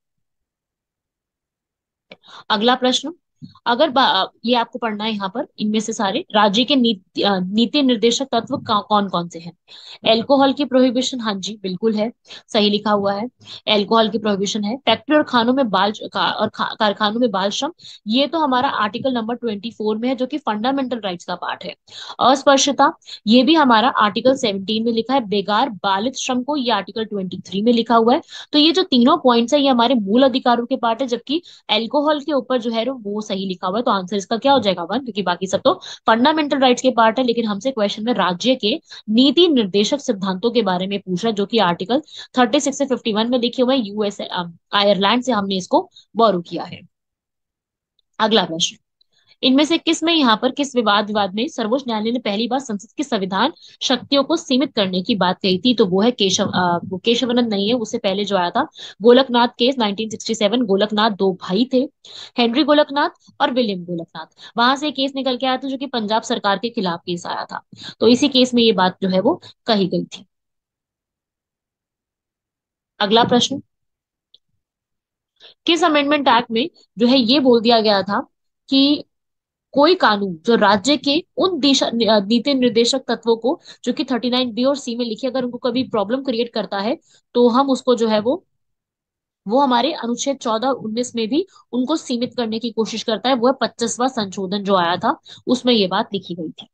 अगला प्रश्न, अगर बा- ये आपको पढ़ना है यहाँ पर, इनमें से सारे राज्य के नीति अ, नीति निर्देशक तत्व कौन कौन से हैं? एल्कोहल की प्रोहिबिशन, हाँ जी बिल्कुल है, सही लिखा हुआ है, एल्कोहल की प्रोहिबिशन है। फैक्ट्री और खानों में बाल का, और खा, कारखानों में बाल श्रम, ये तो हमारा आर्टिकल नंबर ट्वेंटी फोर में है, जो कि फंडामेंटल राइट्स का पार्ट है। अस्पृश्यता, ये भी हमारा आर्टिकल सेवनटीन में लिखा है। बेगार बालित श्रम को, ये आर्टिकल ट्वेंटी थ्री में लिखा हुआ है। तो ये जो तीनों पॉइंट्स है ये हमारे मूल अधिकारों के पार्ट है, जबकि एल्कोहल के ऊपर जो है वो सही लिखा हुआ है। तो आंसर इसका क्या हो जाएगा? वन, क्योंकि बाकी सब तो फंडामेंटल राइट्स के पार्ट है। लेकिन हमसे क्वेश्चन में राज्य के नीति निर्देशक सिद्धांतों के बारे में पूछ रहा है, जो कि आर्टिकल थर्टी सिक्स से फिफ्टी वन में लिखे हुए हैं। यूएस आयरलैंड से हमने इसको बोरो किया है। अगला प्रश्न, इनमें से किस में, यहाँ पर किस विवाद विवाद में सर्वोच्च न्यायालय ने पहली बार संसद की संविधान शक्तियों को सीमित करने की बात कही थी? तो वो है केशव अ, वो केशवानंद नहीं है, उससे पहले जो आया था Golaknath case nineteen sixty seven. Golaknath दो भाई थे, हेनरी गोलकनाथ और विलियम गोलकनाथ। वहां से केस निकल के आया था, जो कि पंजाब सरकार के खिलाफ केस आया था। तो इसी केस में ये बात जो है वो कही गई थी। अगला प्रश्न, किस अमेंडमेंट एक्ट में जो है ये बोल दिया गया था कि कोई कानून जो राज्य के उन दिशा नीति निर्देशक तत्वों को, जो कि थर्टी नाइन बी और सी में लिखे, अगर उनको कभी प्रॉब्लम क्रिएट करता है तो हम उसको जो है वो वो हमारे अनुच्छेद चौदह उन्नीस में भी उनको सीमित करने की कोशिश करता है। वो है पच्चीसवां संशोधन जो आया था, उसमें ये बात लिखी गई थी।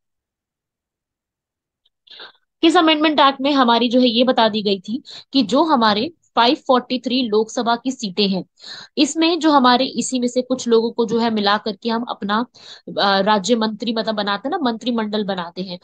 किस अमेंडमेंट एक्ट में हमारी जो है ये बता दी गई थी कि जो हमारे फाइव फोर्टी थ्री लोकसभा की सीटें हैं, इसमें जो हमारे इसी में से कुछ लोगों को जो है मिला करके हम अपना अ, राज्य मंत्री मतलब बनाते हैं ना, मंत्रिमंडल बनाते हैं।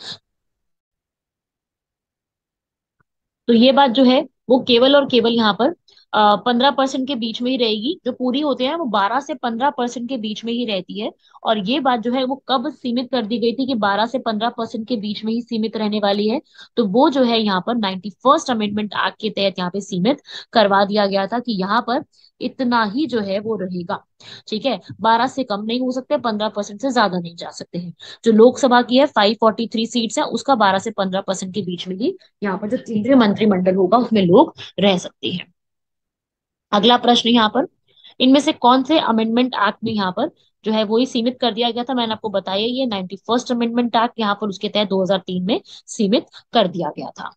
तो ये बात जो है वो केवल और केवल यहाँ पर पंद्रह परसेंट के बीच में ही रहेगी। जो पूरी होते हैं वो बारह से पंद्रह परसेंट के बीच में ही रहती है। और ये बात जो है वो कब सीमित कर दी गई थी कि बारह से पंद्रह परसेंट के बीच में ही सीमित रहने वाली है? तो वो जो है यहाँ पर नाइन्टी फर्स्ट अमेंडमेंट एक्ट के तहत यहाँ पे सीमित करवा दिया गया था कि यहाँ पर इतना ही जो है वो रहेगा। ठीक है, बारह से कम नहीं हो सकते, पंद्रह परसेंट से ज्यादा नहीं जा सकते हैं। जो लोकसभा की है फाइव फोर्टी थ्री सीट्स है, उसका बारह से पंद्रह परसेंट के बीच में ही यहाँ पर जो केंद्रीय मंत्रिमंडल होगा उसमें लोग रह सकते हैं। अगला प्रश्न यहाँ पर, इनमें से कौन से अमेंडमेंट एक्ट में यहाँ पर जो है वही सीमित कर दिया गया था? मैंने आपको बताया ये नाइन्टी फर्स्ट अमेंडमेंट एक्ट यहाँ पर उसके तहत दो हज़ार तीन में सीमित कर दिया गया था।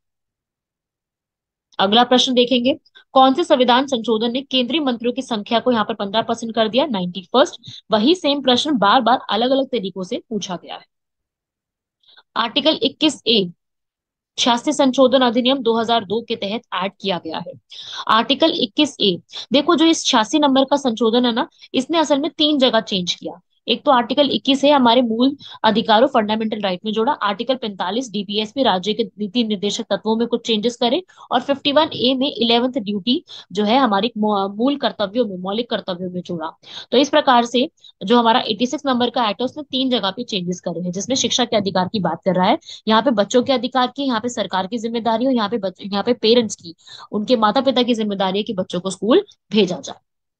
अगला प्रश्न देखेंगे, कौन से संविधान संशोधन ने केंद्रीय मंत्रियों की संख्या को यहाँ पर पंद्रह परसेंट कर दिया? Ninety first. वही सेम प्रश्न बार बार अलग अलग तरीकों से पूछा गया है। आर्टिकल इक्कीस ए छियासी संशोधन अधिनियम दो हज़ार दो के तहत ऐड किया गया है। आर्टिकल इक्कीस ए, देखो जो इस छियासी नंबर का संशोधन है ना, इसने असल में तीन जगह चेंज किया। एक तो आर्टिकल इक्कीस है हमारे मूल अधिकारों फंडामेंटल राइट में जोड़ा, आर्टिकल पैंतालीस डीपीएस में राज्य के नीति निर्देशक तत्वों में कुछ चेंजेस करे, और फिफ्टी वन ए में इलेवेंथ ड्यूटी जो है हमारी मौ- मूल कर्तव्यों में, मौलिक कर्तव्यों में जोड़ा। तो इस प्रकार से जो हमारा एटी सिक्स नंबर का एक्ट है उसने तीन जगह पे चेंजेस करे हैं, जिसमें शिक्षा के अधिकार की बात कर रहा है, यहाँ पे बच्चों के अधिकार की, यहाँ पे सरकार की जिम्मेदारी, और यहाँ पे बच- यहाँ पे पेरेंट्स की, उनके माता पिता की जिम्मेदारी है कि बच्चों को स्कूल भेजा जाए।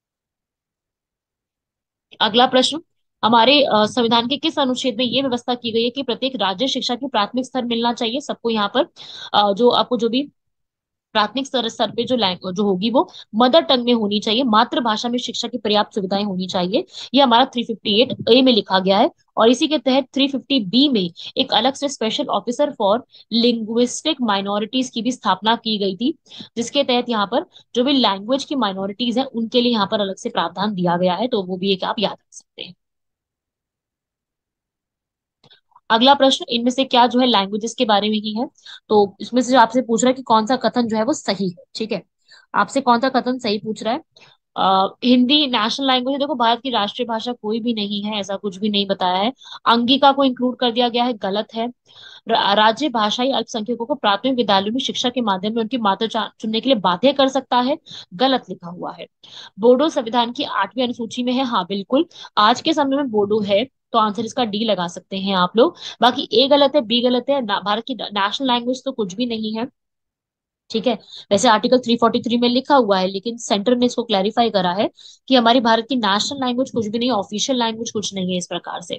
अगला प्रश्न, हमारे अ, संविधान के किस अनुच्छेद में ये व्यवस्था की गई है कि प्रत्येक राज्य शिक्षा की प्राथमिक स्तर मिलना चाहिए सबको, यहाँ पर अ, जो आपको जो भी प्राथमिक स्तर स्तर पे जो लैंग्वेज जो होगी वो मदर टंग में होनी चाहिए, मातृभाषा में शिक्षा की पर्याप्त सुविधाएं होनी चाहिए, ये हमारा थ्री फिफ्टी एट ए में लिखा गया है। और इसी के तहत थ्री फिफ्टी बी में एक अलग से special officer for linguistic minorities की भी स्थापना की गई थी, जिसके तहत यहाँ पर जो भी लैंग्वेज की माइनॉरिटीज हैं उनके लिए यहाँ पर अलग से प्रावधान दिया गया है, तो वो भी एक आप याद रख सकते हैं। अगला प्रश्न, इनमें से क्या जो है लैंग्वेजेस के बारे में ही है, तो इसमें से आपसे पूछ रहा है कि कौन सा कथन जो है वो सही है, ठीक है। आपसे कौन सा कथन सही पूछ रहा है। अ, हिंदी नेशनल लैंग्वेज है, देखो भारत की राष्ट्रीय भाषा कोई भी नहीं है, ऐसा कुछ भी नहीं बताया है। अंगिका को इंक्लूड कर दिया गया है, गलत है। रा- राज्य भाषाई अल्पसंख्यकों को प्राथमिक विद्यालयों में शिक्षा के माध्यम में उनकी मातृ चुनने के लिए बाध्य कर सकता है, गलत लिखा हुआ है। बोडो संविधान की आठवीं अनुसूची में है, हाँ बिल्कुल, आज के समय में बोडो है, तो आंसर इसका डी लगा सकते हैं आप लोग। बाकी ए गलत है, बी गलत है, ना- भारत की नेशनल लैंग्वेज तो कुछ भी नहीं है, ठीक है। वैसे आर्टिकल थ्री फोर्टी थ्री में लिखा हुआ है, लेकिन सेंटर ने इसको क्लैरिफाई करा है कि हमारी भारत की नेशनल लैंग्वेज कुछ भी नहीं, ऑफिशियल लैंग्वेज कुछ नहीं है इस प्रकार से।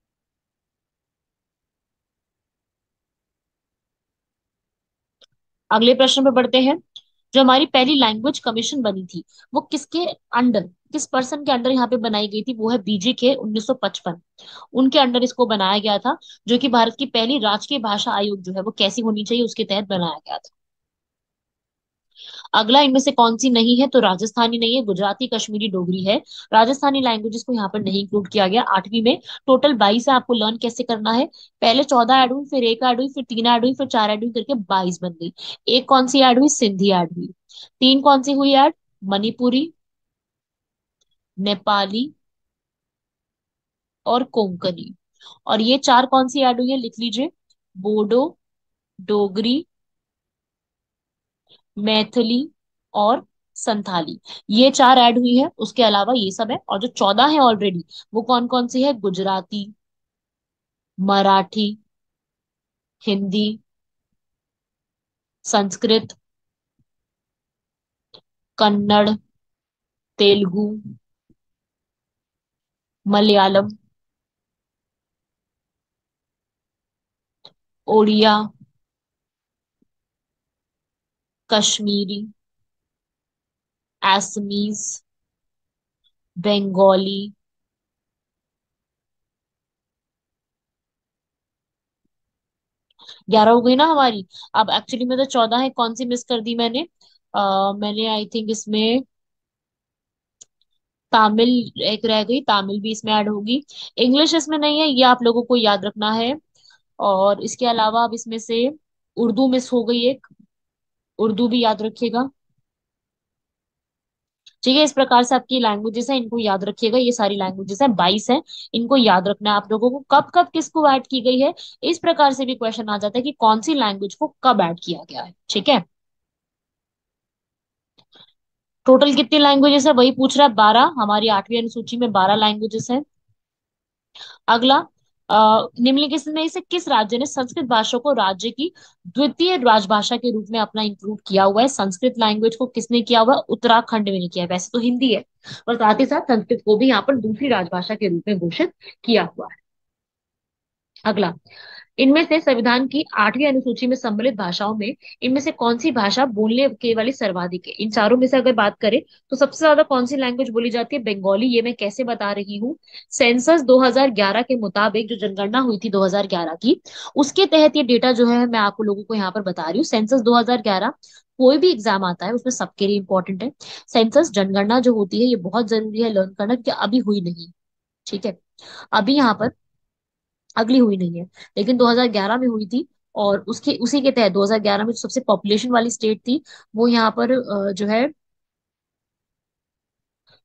अगले प्रश्न पे बढ़ते हैं, जो हमारी पहली लैंग्वेज कमीशन बनी थी वो किसके अंडर, किस पर्सन के अंडर यहाँ पे बनाई गई थी, वो है बीजी के उन्नीस सौ पचपन, उनके अंडर इसको बनाया गया था, जो कि भारत की पहली राजकीय भाषा आयोग जो है वो कैसी होनी चाहिए उसके तहत बनाया गया था। अगला, इनमें से कौन सी नहीं है, तो राजस्थानी नहीं है, गुजराती कश्मीरी डोगरी है। राजस्थानी लैंग्वेजेस को यहाँ पर नहीं इंक्लूड किया गया। आठवीं में टोटल बाईस है, आपको लर्न कैसे करना है, पहले चौदह ऐड हुई, फिर एक ऐड हुई, फिर तीन ऐड हुई, फिर चार ऐड हुई, करके बाईस बन गई। एक कौन सी ऐड हुई, सिंधी ऐड हुई। तीन कौन सी हुई ऐड, मणिपुरी, नेपाली और कोंकणी। और ये चार कौन सी ऐड हुई है, लिख लीजिए, बोडो, डोगरी, मैथिली और संथाली, ये चार ऐड हुई है, उसके अलावा ये सब है। और जो चौदह है ऑलरेडी, वो कौन कौन सी है, गुजराती, मराठी, हिंदी, संस्कृत, कन्नड़, तेलुगु, मलयालम, ओडिया, कश्मीरी, असमीज, बंगाली। ग्यारह हो गई ना हमारी। अब एक्चुअली में तो चौदह है, कौन सी मिस कर दी मैंने, आ, मैंने आई थिंक इसमें तामिल एक रह गई, तामिल भी इसमें ऐड होगी। इंग्लिश इसमें नहीं है, ये आप लोगों को याद रखना है। और इसके अलावा अब इसमें से उर्दू मिस हो गई एक, उर्दू भी याद रखिएगा, ठीक है। इस प्रकार से आपकी लैंग्वेजेस है, इनको याद रखिएगा, ये सारी लैंग्वेजेस है, बाईस है, इनको याद रखना है आप लोगों को, कब कब किसको ऐड की गई है। इस प्रकार से भी क्वेश्चन आ जाता है कि कौन सी लैंग्वेज को कब ऐड किया गया है, ठीक है। टोटल कितनी लैंग्वेजेस है वही पूछ रहा है, बारह, हमारी आठवीं अनुसूची में बारह लैंग्वेजेस है। अगला, अ, निम्नलिखित में से किस राज्य ने संस्कृत भाषा को राज्य की द्वितीय राजभाषा के रूप में अपना इंक्लूड किया हुआ है, संस्कृत लैंग्वेज को किसने किया हुआ है, उत्तराखंड में ने किया है, वैसे तो हिंदी है, और साथ ही साथ संस्कृत को भी यहाँ पर दूसरी राजभाषा के रूप में घोषित किया हुआ है। अगला, इनमें से संविधान की आठवीं अनुसूची में सम्मिलित भाषाओं में इनमें से कौन सी भाषा बोलने के वाली सर्वाधिक है, इन चारों में से अगर बात करें तो सबसे ज्यादा कौन सी लैंग्वेज बोली जाती है, बंगाली, ये मैं कैसे बता रही हूँ, सेंसस दो हज़ार ग्यारह के मुताबिक, जो जनगणना हुई थी दो हज़ार ग्यारह की, उसके तहत ये डेटा जो है मैं आपको लोगों को यहाँ पर बता रही हूँ। सेंसस दो हज़ार ग्यारह, कोई भी एग्जाम आता है उसमें सबके लिए इंपॉर्टेंट है। सेंसस जनगणना जो होती है ये बहुत जरूरी है लर्न करना, क्योंकि अभी हुई नहीं, ठीक है, अभी यहाँ पर अगली हुई नहीं है, लेकिन दो हज़ार ग्यारह में हुई थी। और उसके उसी के तहत दो हज़ार ग्यारह में जो सबसे पॉपुलेशन वाली स्टेट थी वो यहाँ पर अ, जो है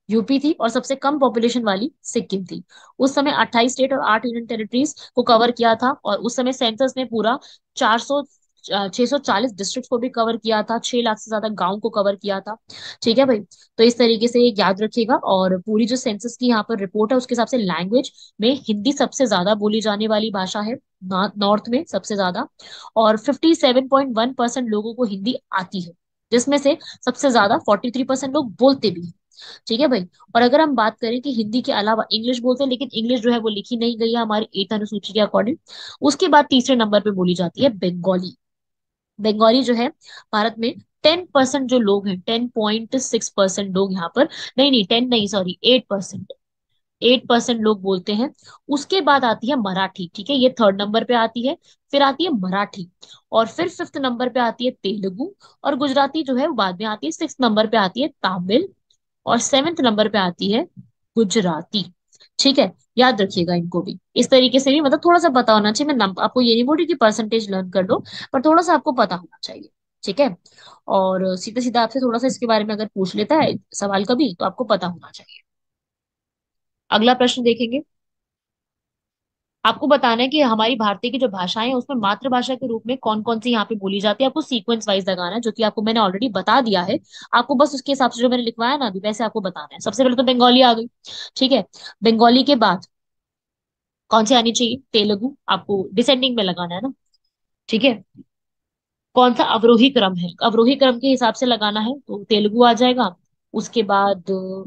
यूपी थी, और सबसे कम पॉपुलेशन वाली सिक्किम थी। उस समय अट्ठाईस स्टेट और आठ यूनियन टेरिटरीज को कवर किया था, और उस समय सेंसस ने पूरा चार सौ छह सौ चालीस डिस्ट्रिक्ट को भी कवर किया था, छह लाख से ज्यादा गांव को कवर किया था। ठीक है भाई। तो इस तरीके से ये याद रखिएगा। और पूरी जो सेंसस की यहाँ पर रिपोर्ट है उसके हिसाब से लैंग्वेज में हिंदी सबसे ज्यादा बोली जाने वाली भाषा है, नॉर्थ में सबसे ज्यादा। और fifty seven point one percent लोगों को हिंदी आती है, जिसमें से सबसे ज्यादा फोर्टी थ्री परसेंट लोग बोलते भी हैं। ठीक है भाई। और अगर हम बात करें कि हिंदी के अलावा इंग्लिश बोलते हैं, लेकिन इंग्लिश जो है वो लिखी नहीं गई है हमारी एट अनुसूची के अकॉर्डिंग। उसके बाद तीसरे नंबर पे बोली जाती है बंगाली। बंगाली जो है भारत में टेन परसेंट जो लोग हैं, टेन पॉइंट सिक्स परसेंट लोग यहाँ पर, नहीं नहीं टेन नहीं, sorry eight percent, eight percent लोग बोलते हैं। उसके बाद आती है मराठी, ठीक है, ये थर्ड नंबर पे आती है। फिर आती है मराठी, और फिर फिफ्थ नंबर पे आती है तेलुगु, और गुजराती जो है वो बाद में आती है। सिक्स नंबर पे आती है तमिल, और सेवेंथ नंबर पे आती है गुजराती। ठीक है, याद रखिएगा इनको भी इस तरीके से भी, मतलब थोड़ा सा पता होना चाहिए। मैं नंबर आपको ये नहीं बोल रही कि परसेंटेज लर्न कर लो, पर थोड़ा सा आपको पता होना चाहिए। ठीक है। और सीधा सीधा आपसे थोड़ा सा इसके बारे में अगर पूछ लेता है सवाल कभी, तो आपको पता होना चाहिए। अगला प्रश्न देखेंगे। आपको बताना है कि हमारी भारतीय की जो भाषाएं हैं उसमें मातृभाषा के रूप में कौन कौन सी यहाँ पे बोली जाती है। आपको सीक्वेंस वाइज लगाना है, जो कि आपको मैंने ऑलरेडी बता दिया है। आपको बस उसके हिसाब से जो मैंने लिखवाया ना अभी, वैसे आपको बताना है। सबसे पहले तो बंगाली आ गई। ठीक है। बंगाली के बाद कौन सी आनी चाहिए? तेलुगु। आपको डिसेंडिंग में लगाना है ना। ठीक है। कौन सा अवरोही क्रम है? अवरोही क्रम के हिसाब से लगाना है तो तेलुगु आ जाएगा। उसके बाद अ,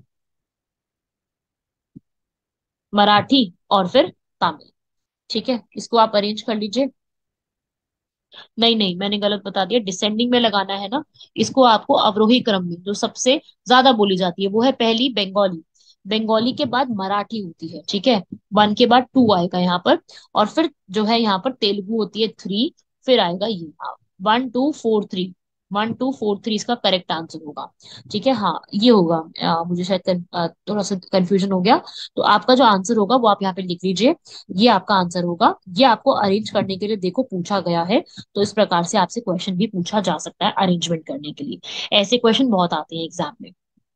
मराठी, और फिर तमिल। ठीक है, इसको आप अरेंज कर लीजिए। नहीं नहीं, मैंने गलत बता दिया, डिसेंडिंग में लगाना है ना। इसको आपको अवरोही क्रम में जो सबसे ज्यादा बोली जाती है वो है पहली बंगाली। बंगाली के बाद मराठी होती है, ठीक है, वन के बाद टू आएगा यहाँ पर। और फिर जो है यहाँ पर तेलुगु होती है थ्री। फिर आएगा ये one two four three. One two four three इसका करेक्ट आंसर होगा। ठीक है, हाँ ये होगा। अ, मुझे शायद कन, अ, थोड़ा सा कंफ्यूजन हो गया। तो आपका जो आंसर होगा वो आप यहाँ पे लिख लीजिए। ये आपका आंसर होगा। ये आपको अरेंज करने के लिए देखो पूछा गया है। तो इस प्रकार से आपसे क्वेश्चन भी पूछा जा सकता है अरेंजमेंट करने के लिए। ऐसे क्वेश्चन बहुत आते हैं एग्जाम में।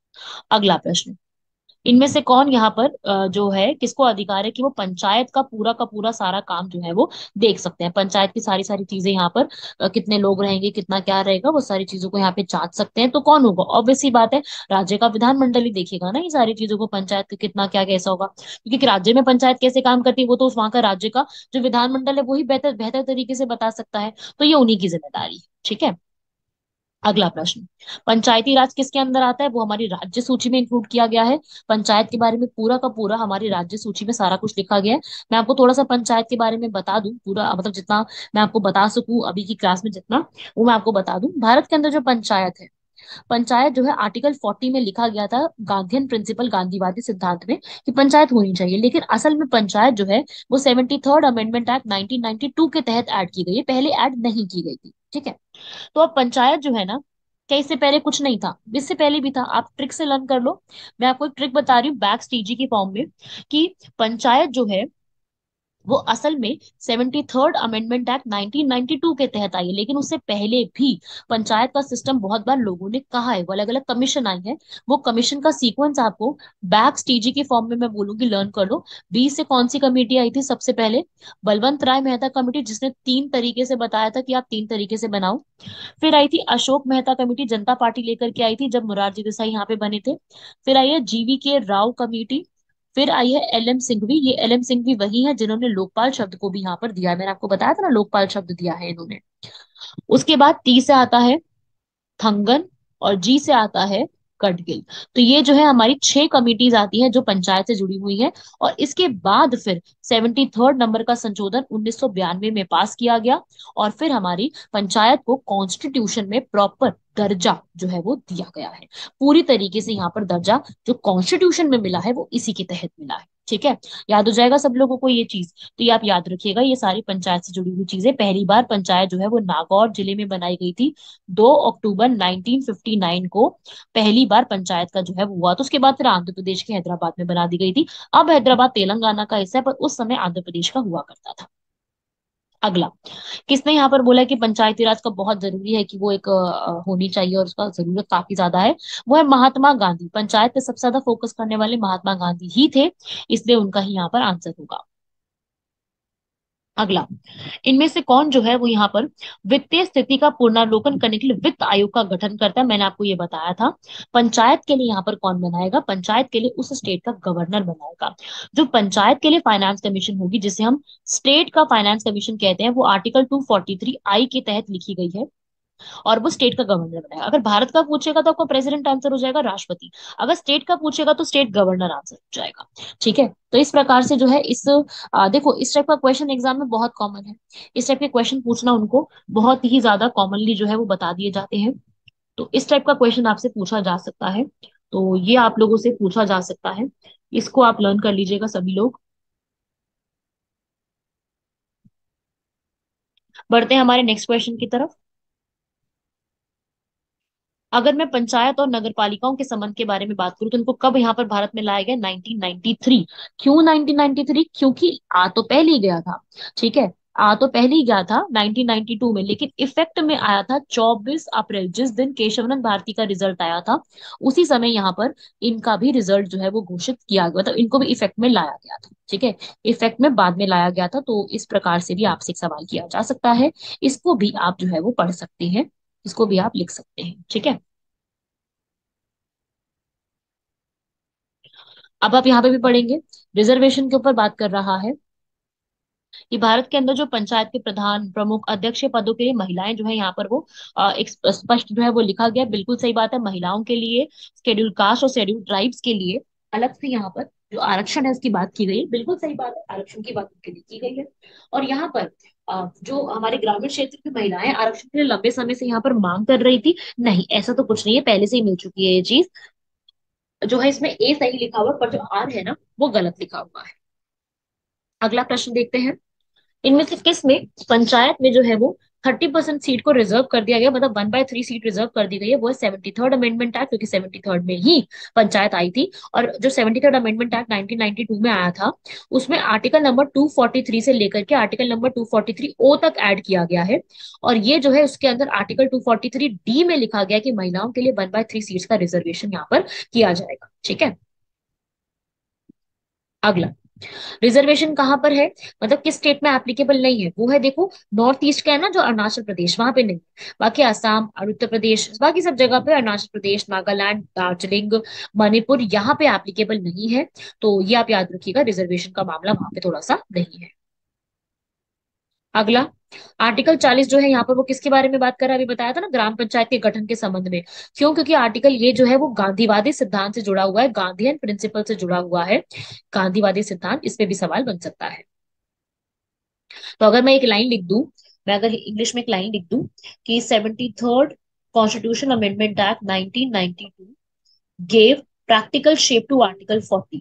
अगला प्रश्न। इनमें से कौन यहाँ पर अ, जो है किसको अधिकार है कि वो पंचायत का पूरा का पूरा सारा काम जो है वो देख सकते हैं? पंचायत की सारी सारी चीजें यहाँ पर, अ, कितने लोग रहेंगे, कितना क्या रहेगा, वो सारी चीजों को यहाँ पे जांच सकते हैं। तो कौन होगा? ऑब्वियस सी बात है, राज्य का विधानमंडल ही देखेगा ना ये सारी चीजों को, पंचायत का कितना क्या कैसा होगा। क्योंकि राज्य में पंचायत कैसे काम करती है वो तो उस वहां का राज्य का जो विधानमंडल है वही बेहतर बेहतर तरीके से बता सकता है। तो ये उन्हीं की जिम्मेदारी है। ठीक है। अगला प्रश्न। पंचायती राज किसके अंदर आता है? वो हमारी राज्य सूची में इंक्लूड किया गया है। पंचायत के बारे में पूरा का पूरा हमारी राज्य सूची में सारा कुछ लिखा गया है। मैं आपको थोड़ा सा पंचायत के बारे में बता दूं, पूरा मतलब जितना मैं आपको बता सकूं अभी की क्लास में जितना, वो मैं आपको बता दूं। भारत के अंदर जो पंचायत है, पंचायत जो है आर्टिकल फोर्टी में लिखा गया था, गांधीयन प्रिंसिपल, गांधीवादी सिद्धांत में, कि पंचायत होनी चाहिए। लेकिन असल में पंचायत जो है वो seventy third amendment act nineteen ninety two के तहत ऐड की गई है, पहले ऐड नहीं की गई थी। ठीक है। तो अब पंचायत जो है ना, क्या इससे पहले कुछ नहीं था? इससे पहले भी था, आप ट्रिक से लर्न कर लो। मैं आपको एक ट्रिक बता रही हूँ बैक्स टीजी की फॉर्म में, कि पंचायत जो है वो असल में seventy third amendment act nineteen ninety two के तहत आई है। लेकिन उससे पहले भी पंचायत का सिस्टम बहुत बार लोगों ने कहा है, वो अलग अलग कमीशन आई है। वो कमीशन का सीक्वेंस आपको बैक्स टीजी की फॉर्म में मैं बोलूंगी लर्न कर लो। बी से कौन सी कमेटी आई थी सबसे पहले? बलवंत राय मेहता कमेटी, जिसने तीन तरीके से बताया था कि आप तीन तरीके से बनाओ। फिर आई थी अशोक मेहता कमेटी, जनता पार्टी लेकर के आई थी जब मुरारजी देसाई यहाँ पे बने थे। फिर आई है जीवी के राव कमेटी। फिर आई है एल एम सिंघवी। ये एल एम सिंघवी वही है जिन्होंने लोकपाल शब्द को भी यहाँ पर दिया है, मैंने आपको बताया था ना, लोकपाल शब्द दिया है इन्होंने। उसके बाद टी से आता है थंगन, और जी से आता है गडगिल। तो ये जो है हमारी छह कमिटीज आती हैं जो पंचायत से जुड़ी हुई है। और इसके बाद फिर सेवेंटी थर्ड नंबर का संशोधन उन्नीस सौ बयानवे में पास किया गया। और फिर हमारी पंचायत को कॉन्स्टिट्यूशन में प्रॉपर दर्जा जो है वो दिया गया है। पूरी तरीके से यहाँ पर दर्जा जो कॉन्स्टिट्यूशन में मिला है वो इसी के तहत मिला है। ठीक है। याद हो जाएगा सब लोगों को ये चीज। तो ये आप याद रखिएगा, ये सारी पंचायत से जुड़ी हुई चीजें। पहली बार पंचायत जो है वो नागौर जिले में बनाई गई थी, दो अक्टूबर नाइनटीन फिफ्टी नाइन को पहली बार पंचायत का जो है वो हुआ। तो उसके बाद फिर आंध्र प्रदेश के हैदराबाद में बना दी गई थी। अब हैदराबाद तेलंगाना का हिस्सा है, पर उस समय आंध्र प्रदेश का हुआ करता था। अगला, किसने यहाँ पर बोला कि पंचायती राज का बहुत जरूरी है कि वो एक अ, होनी चाहिए और उसका जरूरत काफी ज्यादा है? वो है महात्मा गांधी। पंचायत पे सबसे ज्यादा फोकस करने वाले महात्मा गांधी ही थे, इसलिए उनका ही यहाँ पर आंसर होगा। अगला, इनमें से कौन जो है वो यहाँ पर वित्तीय स्थिति का पुनर्लोकन करने के लिए वित्त आयोग का गठन करता है? मैंने आपको ये बताया था। पंचायत के लिए यहाँ पर कौन बनाएगा? पंचायत के लिए उस स्टेट का गवर्नर बनाएगा। जो पंचायत के लिए फाइनेंस कमीशन होगी, जिसे हम स्टेट का फाइनेंस कमीशन कहते हैं, वो article two forty three I के तहत लिखी गई है और वो स्टेट का गवर्नर बनाएगा। अगर भारत का पूछेगा तो आपको प्रेसिडेंट आंसर हो जाएगा, राष्ट्रपति। अगर स्टेट का पूछेगा तो स्टेट गवर्नर आंसर हो जाएगा। ठीक है, तो इस प्रकार से जो है इस आ, देखो, इस टाइप का क्वेश्चन एग्जाम में बहुत कॉमन है। इस टाइप के क्वेश्चन पूछना उनको बहुत ही ज्यादा कॉमनली जो है वो बता दिए जाते हैं। तो इस टाइप का क्वेश्चन आपसे पूछा जा सकता है, तो ये आप लोगों से पूछा जा सकता है। इसको आप लर्न कर लीजिएगा सभी लोग। बढ़ते हैं हमारे नेक्स्ट क्वेश्चन की तरफ। अगर मैं पंचायत और नगर पालिकाओं के संबंध के बारे में बात करूं तो इनको कब यहाँ पर भारत में लाया गया? Nineteen ninety three. क्यों नाइनटीन नाइनटी थ्री? क्योंकि आ तो पहले ही गया था। ठीक है, आ तो पहले ही गया था नाइनटीन नाइनटी टू में, लेकिन इफेक्ट में आया था चौबीस अप्रैल, जिस दिन केशवानंद भारती का रिजल्ट आया था। उसी समय यहाँ पर इनका भी रिजल्ट जो है वो घोषित किया गया, मतलब इनको भी इफेक्ट में लाया गया था। ठीक है, इफेक्ट में बाद में लाया गया था। तो इस प्रकार से भी आपसे एक सवाल किया जा सकता है। इसको भी आप जो है वो पढ़ सकते हैं, इसको भी आप लिख सकते हैं। ठीक है, अब आप यहाँ पे भी पढ़ेंगे, रिजर्वेशन के ऊपर बात कर रहा है कि भारत के अंदर जो पंचायत के प्रधान, प्रमुख, अध्यक्ष पदों के लिए महिलाएं जो है यहाँ पर वो अ, एक स्प- स्पष्ट जो है वो लिखा गया। बिल्कुल सही बात है, महिलाओं के लिए, शेड्यूल कास्ट और शेड्यूल ट्राइब्स के लिए अलग से यहाँ पर जो आरक्षण है उसकी बात की गई है। बिल्कुल सही बात है, आरक्षण की बात उनके लिए की गई है। और यहाँ पर अ, जो हमारे ग्रामीण क्षेत्र की महिलाएं आरक्षण के लिए लंबे समय से यहाँ पर मांग कर रही थी, नहीं ऐसा तो कुछ नहीं है, पहले से ही मिल चुकी है ये चीज। जो है इसमें ए सही लिखा हुआ है, पर जो आर है ना वो गलत लिखा हुआ है। अगला प्रश्न देखते हैं। इनमें से किस में पंचायत में जो है वो थर्टी परसेंट सीट को रिजर्व कर दिया गया, मतलब one by three seat reserve कर दी गई है? वो है सेवेंटी थर्ड अमेंडमेंट एक्ट, क्योंकि सेवेंटी थर्ड में ही पंचायत आई थी। और जो seventy third amendment act nineteen ninety two में आया था, उसमें article number two forty three से लेकर के article number two forty three O तक ऐड किया गया है। और ये जो है उसके अंदर article two forty three D में लिखा गया कि महिलाओं के लिए वन बाय थ्री सीट्स का रिजर्वेशन यहाँ पर किया जाएगा। ठीक है, अगला, रिजर्वेशन कहाँ पर है, मतलब किस स्टेट में एप्लीकेबल नहीं है? वो है देखो, नॉर्थ ईस्ट का है ना, जो अरुणाचल प्रदेश, वहां पे नहीं। बाकी असम और उत्तर प्रदेश, बाकी सब जगह पे, अरुणाचल प्रदेश, नागालैंड, दार्जिलिंग, मणिपुर, यहाँ पे एप्लीकेबल नहीं है। तो ये आप याद रखिएगा, रिजर्वेशन का मामला वहां पे थोड़ा सा नहीं है। अगला, आर्टिकल चालीस जो है यहाँ पर वो किसके बारे में बात कर रहा है? अभी बताया था ना, ग्राम पंचायत के गठन के संबंध में। क्यों? क्योंकि आर्टिकल ये जो है वो गांधीवादी सिद्धांत से जुड़ा हुआ है, गांधीयन प्रिंसिपल से जुड़ा हुआ है। गांधीवादी सिद्धांत, इस पे भी सवाल बन सकता है। तो अगर मैं एक लाइन लिख दूं, मैं अगर इंग्लिश में एक लाइन लिख दूं कि seventy third constitution amendment act nineteen ninety two gave practical shape to article forty.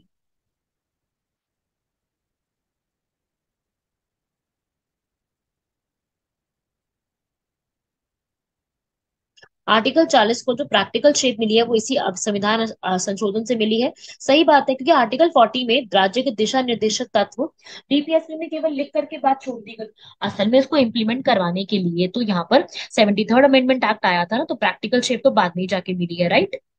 Article चालीस को जो प्रैक्टिकल शेप मिली है वो इसी अब संविधान अ, संशोधन से मिली है। सही बात है, क्योंकि आर्टिकल फोर्टी में राज्य के दिशा निर्देशक तत्व डीपीएससी में केवल लिख करके बात छोड़ दी गई। असल में इसको इम्प्लीमेंट करवाने के लिए तो यहाँ पर सेवेंटी थर्ड अमेंडमेंट एक्ट आया था ना, तो प्रैक्टिकल शेप तो बाद में ही जाके मिली है, राइट।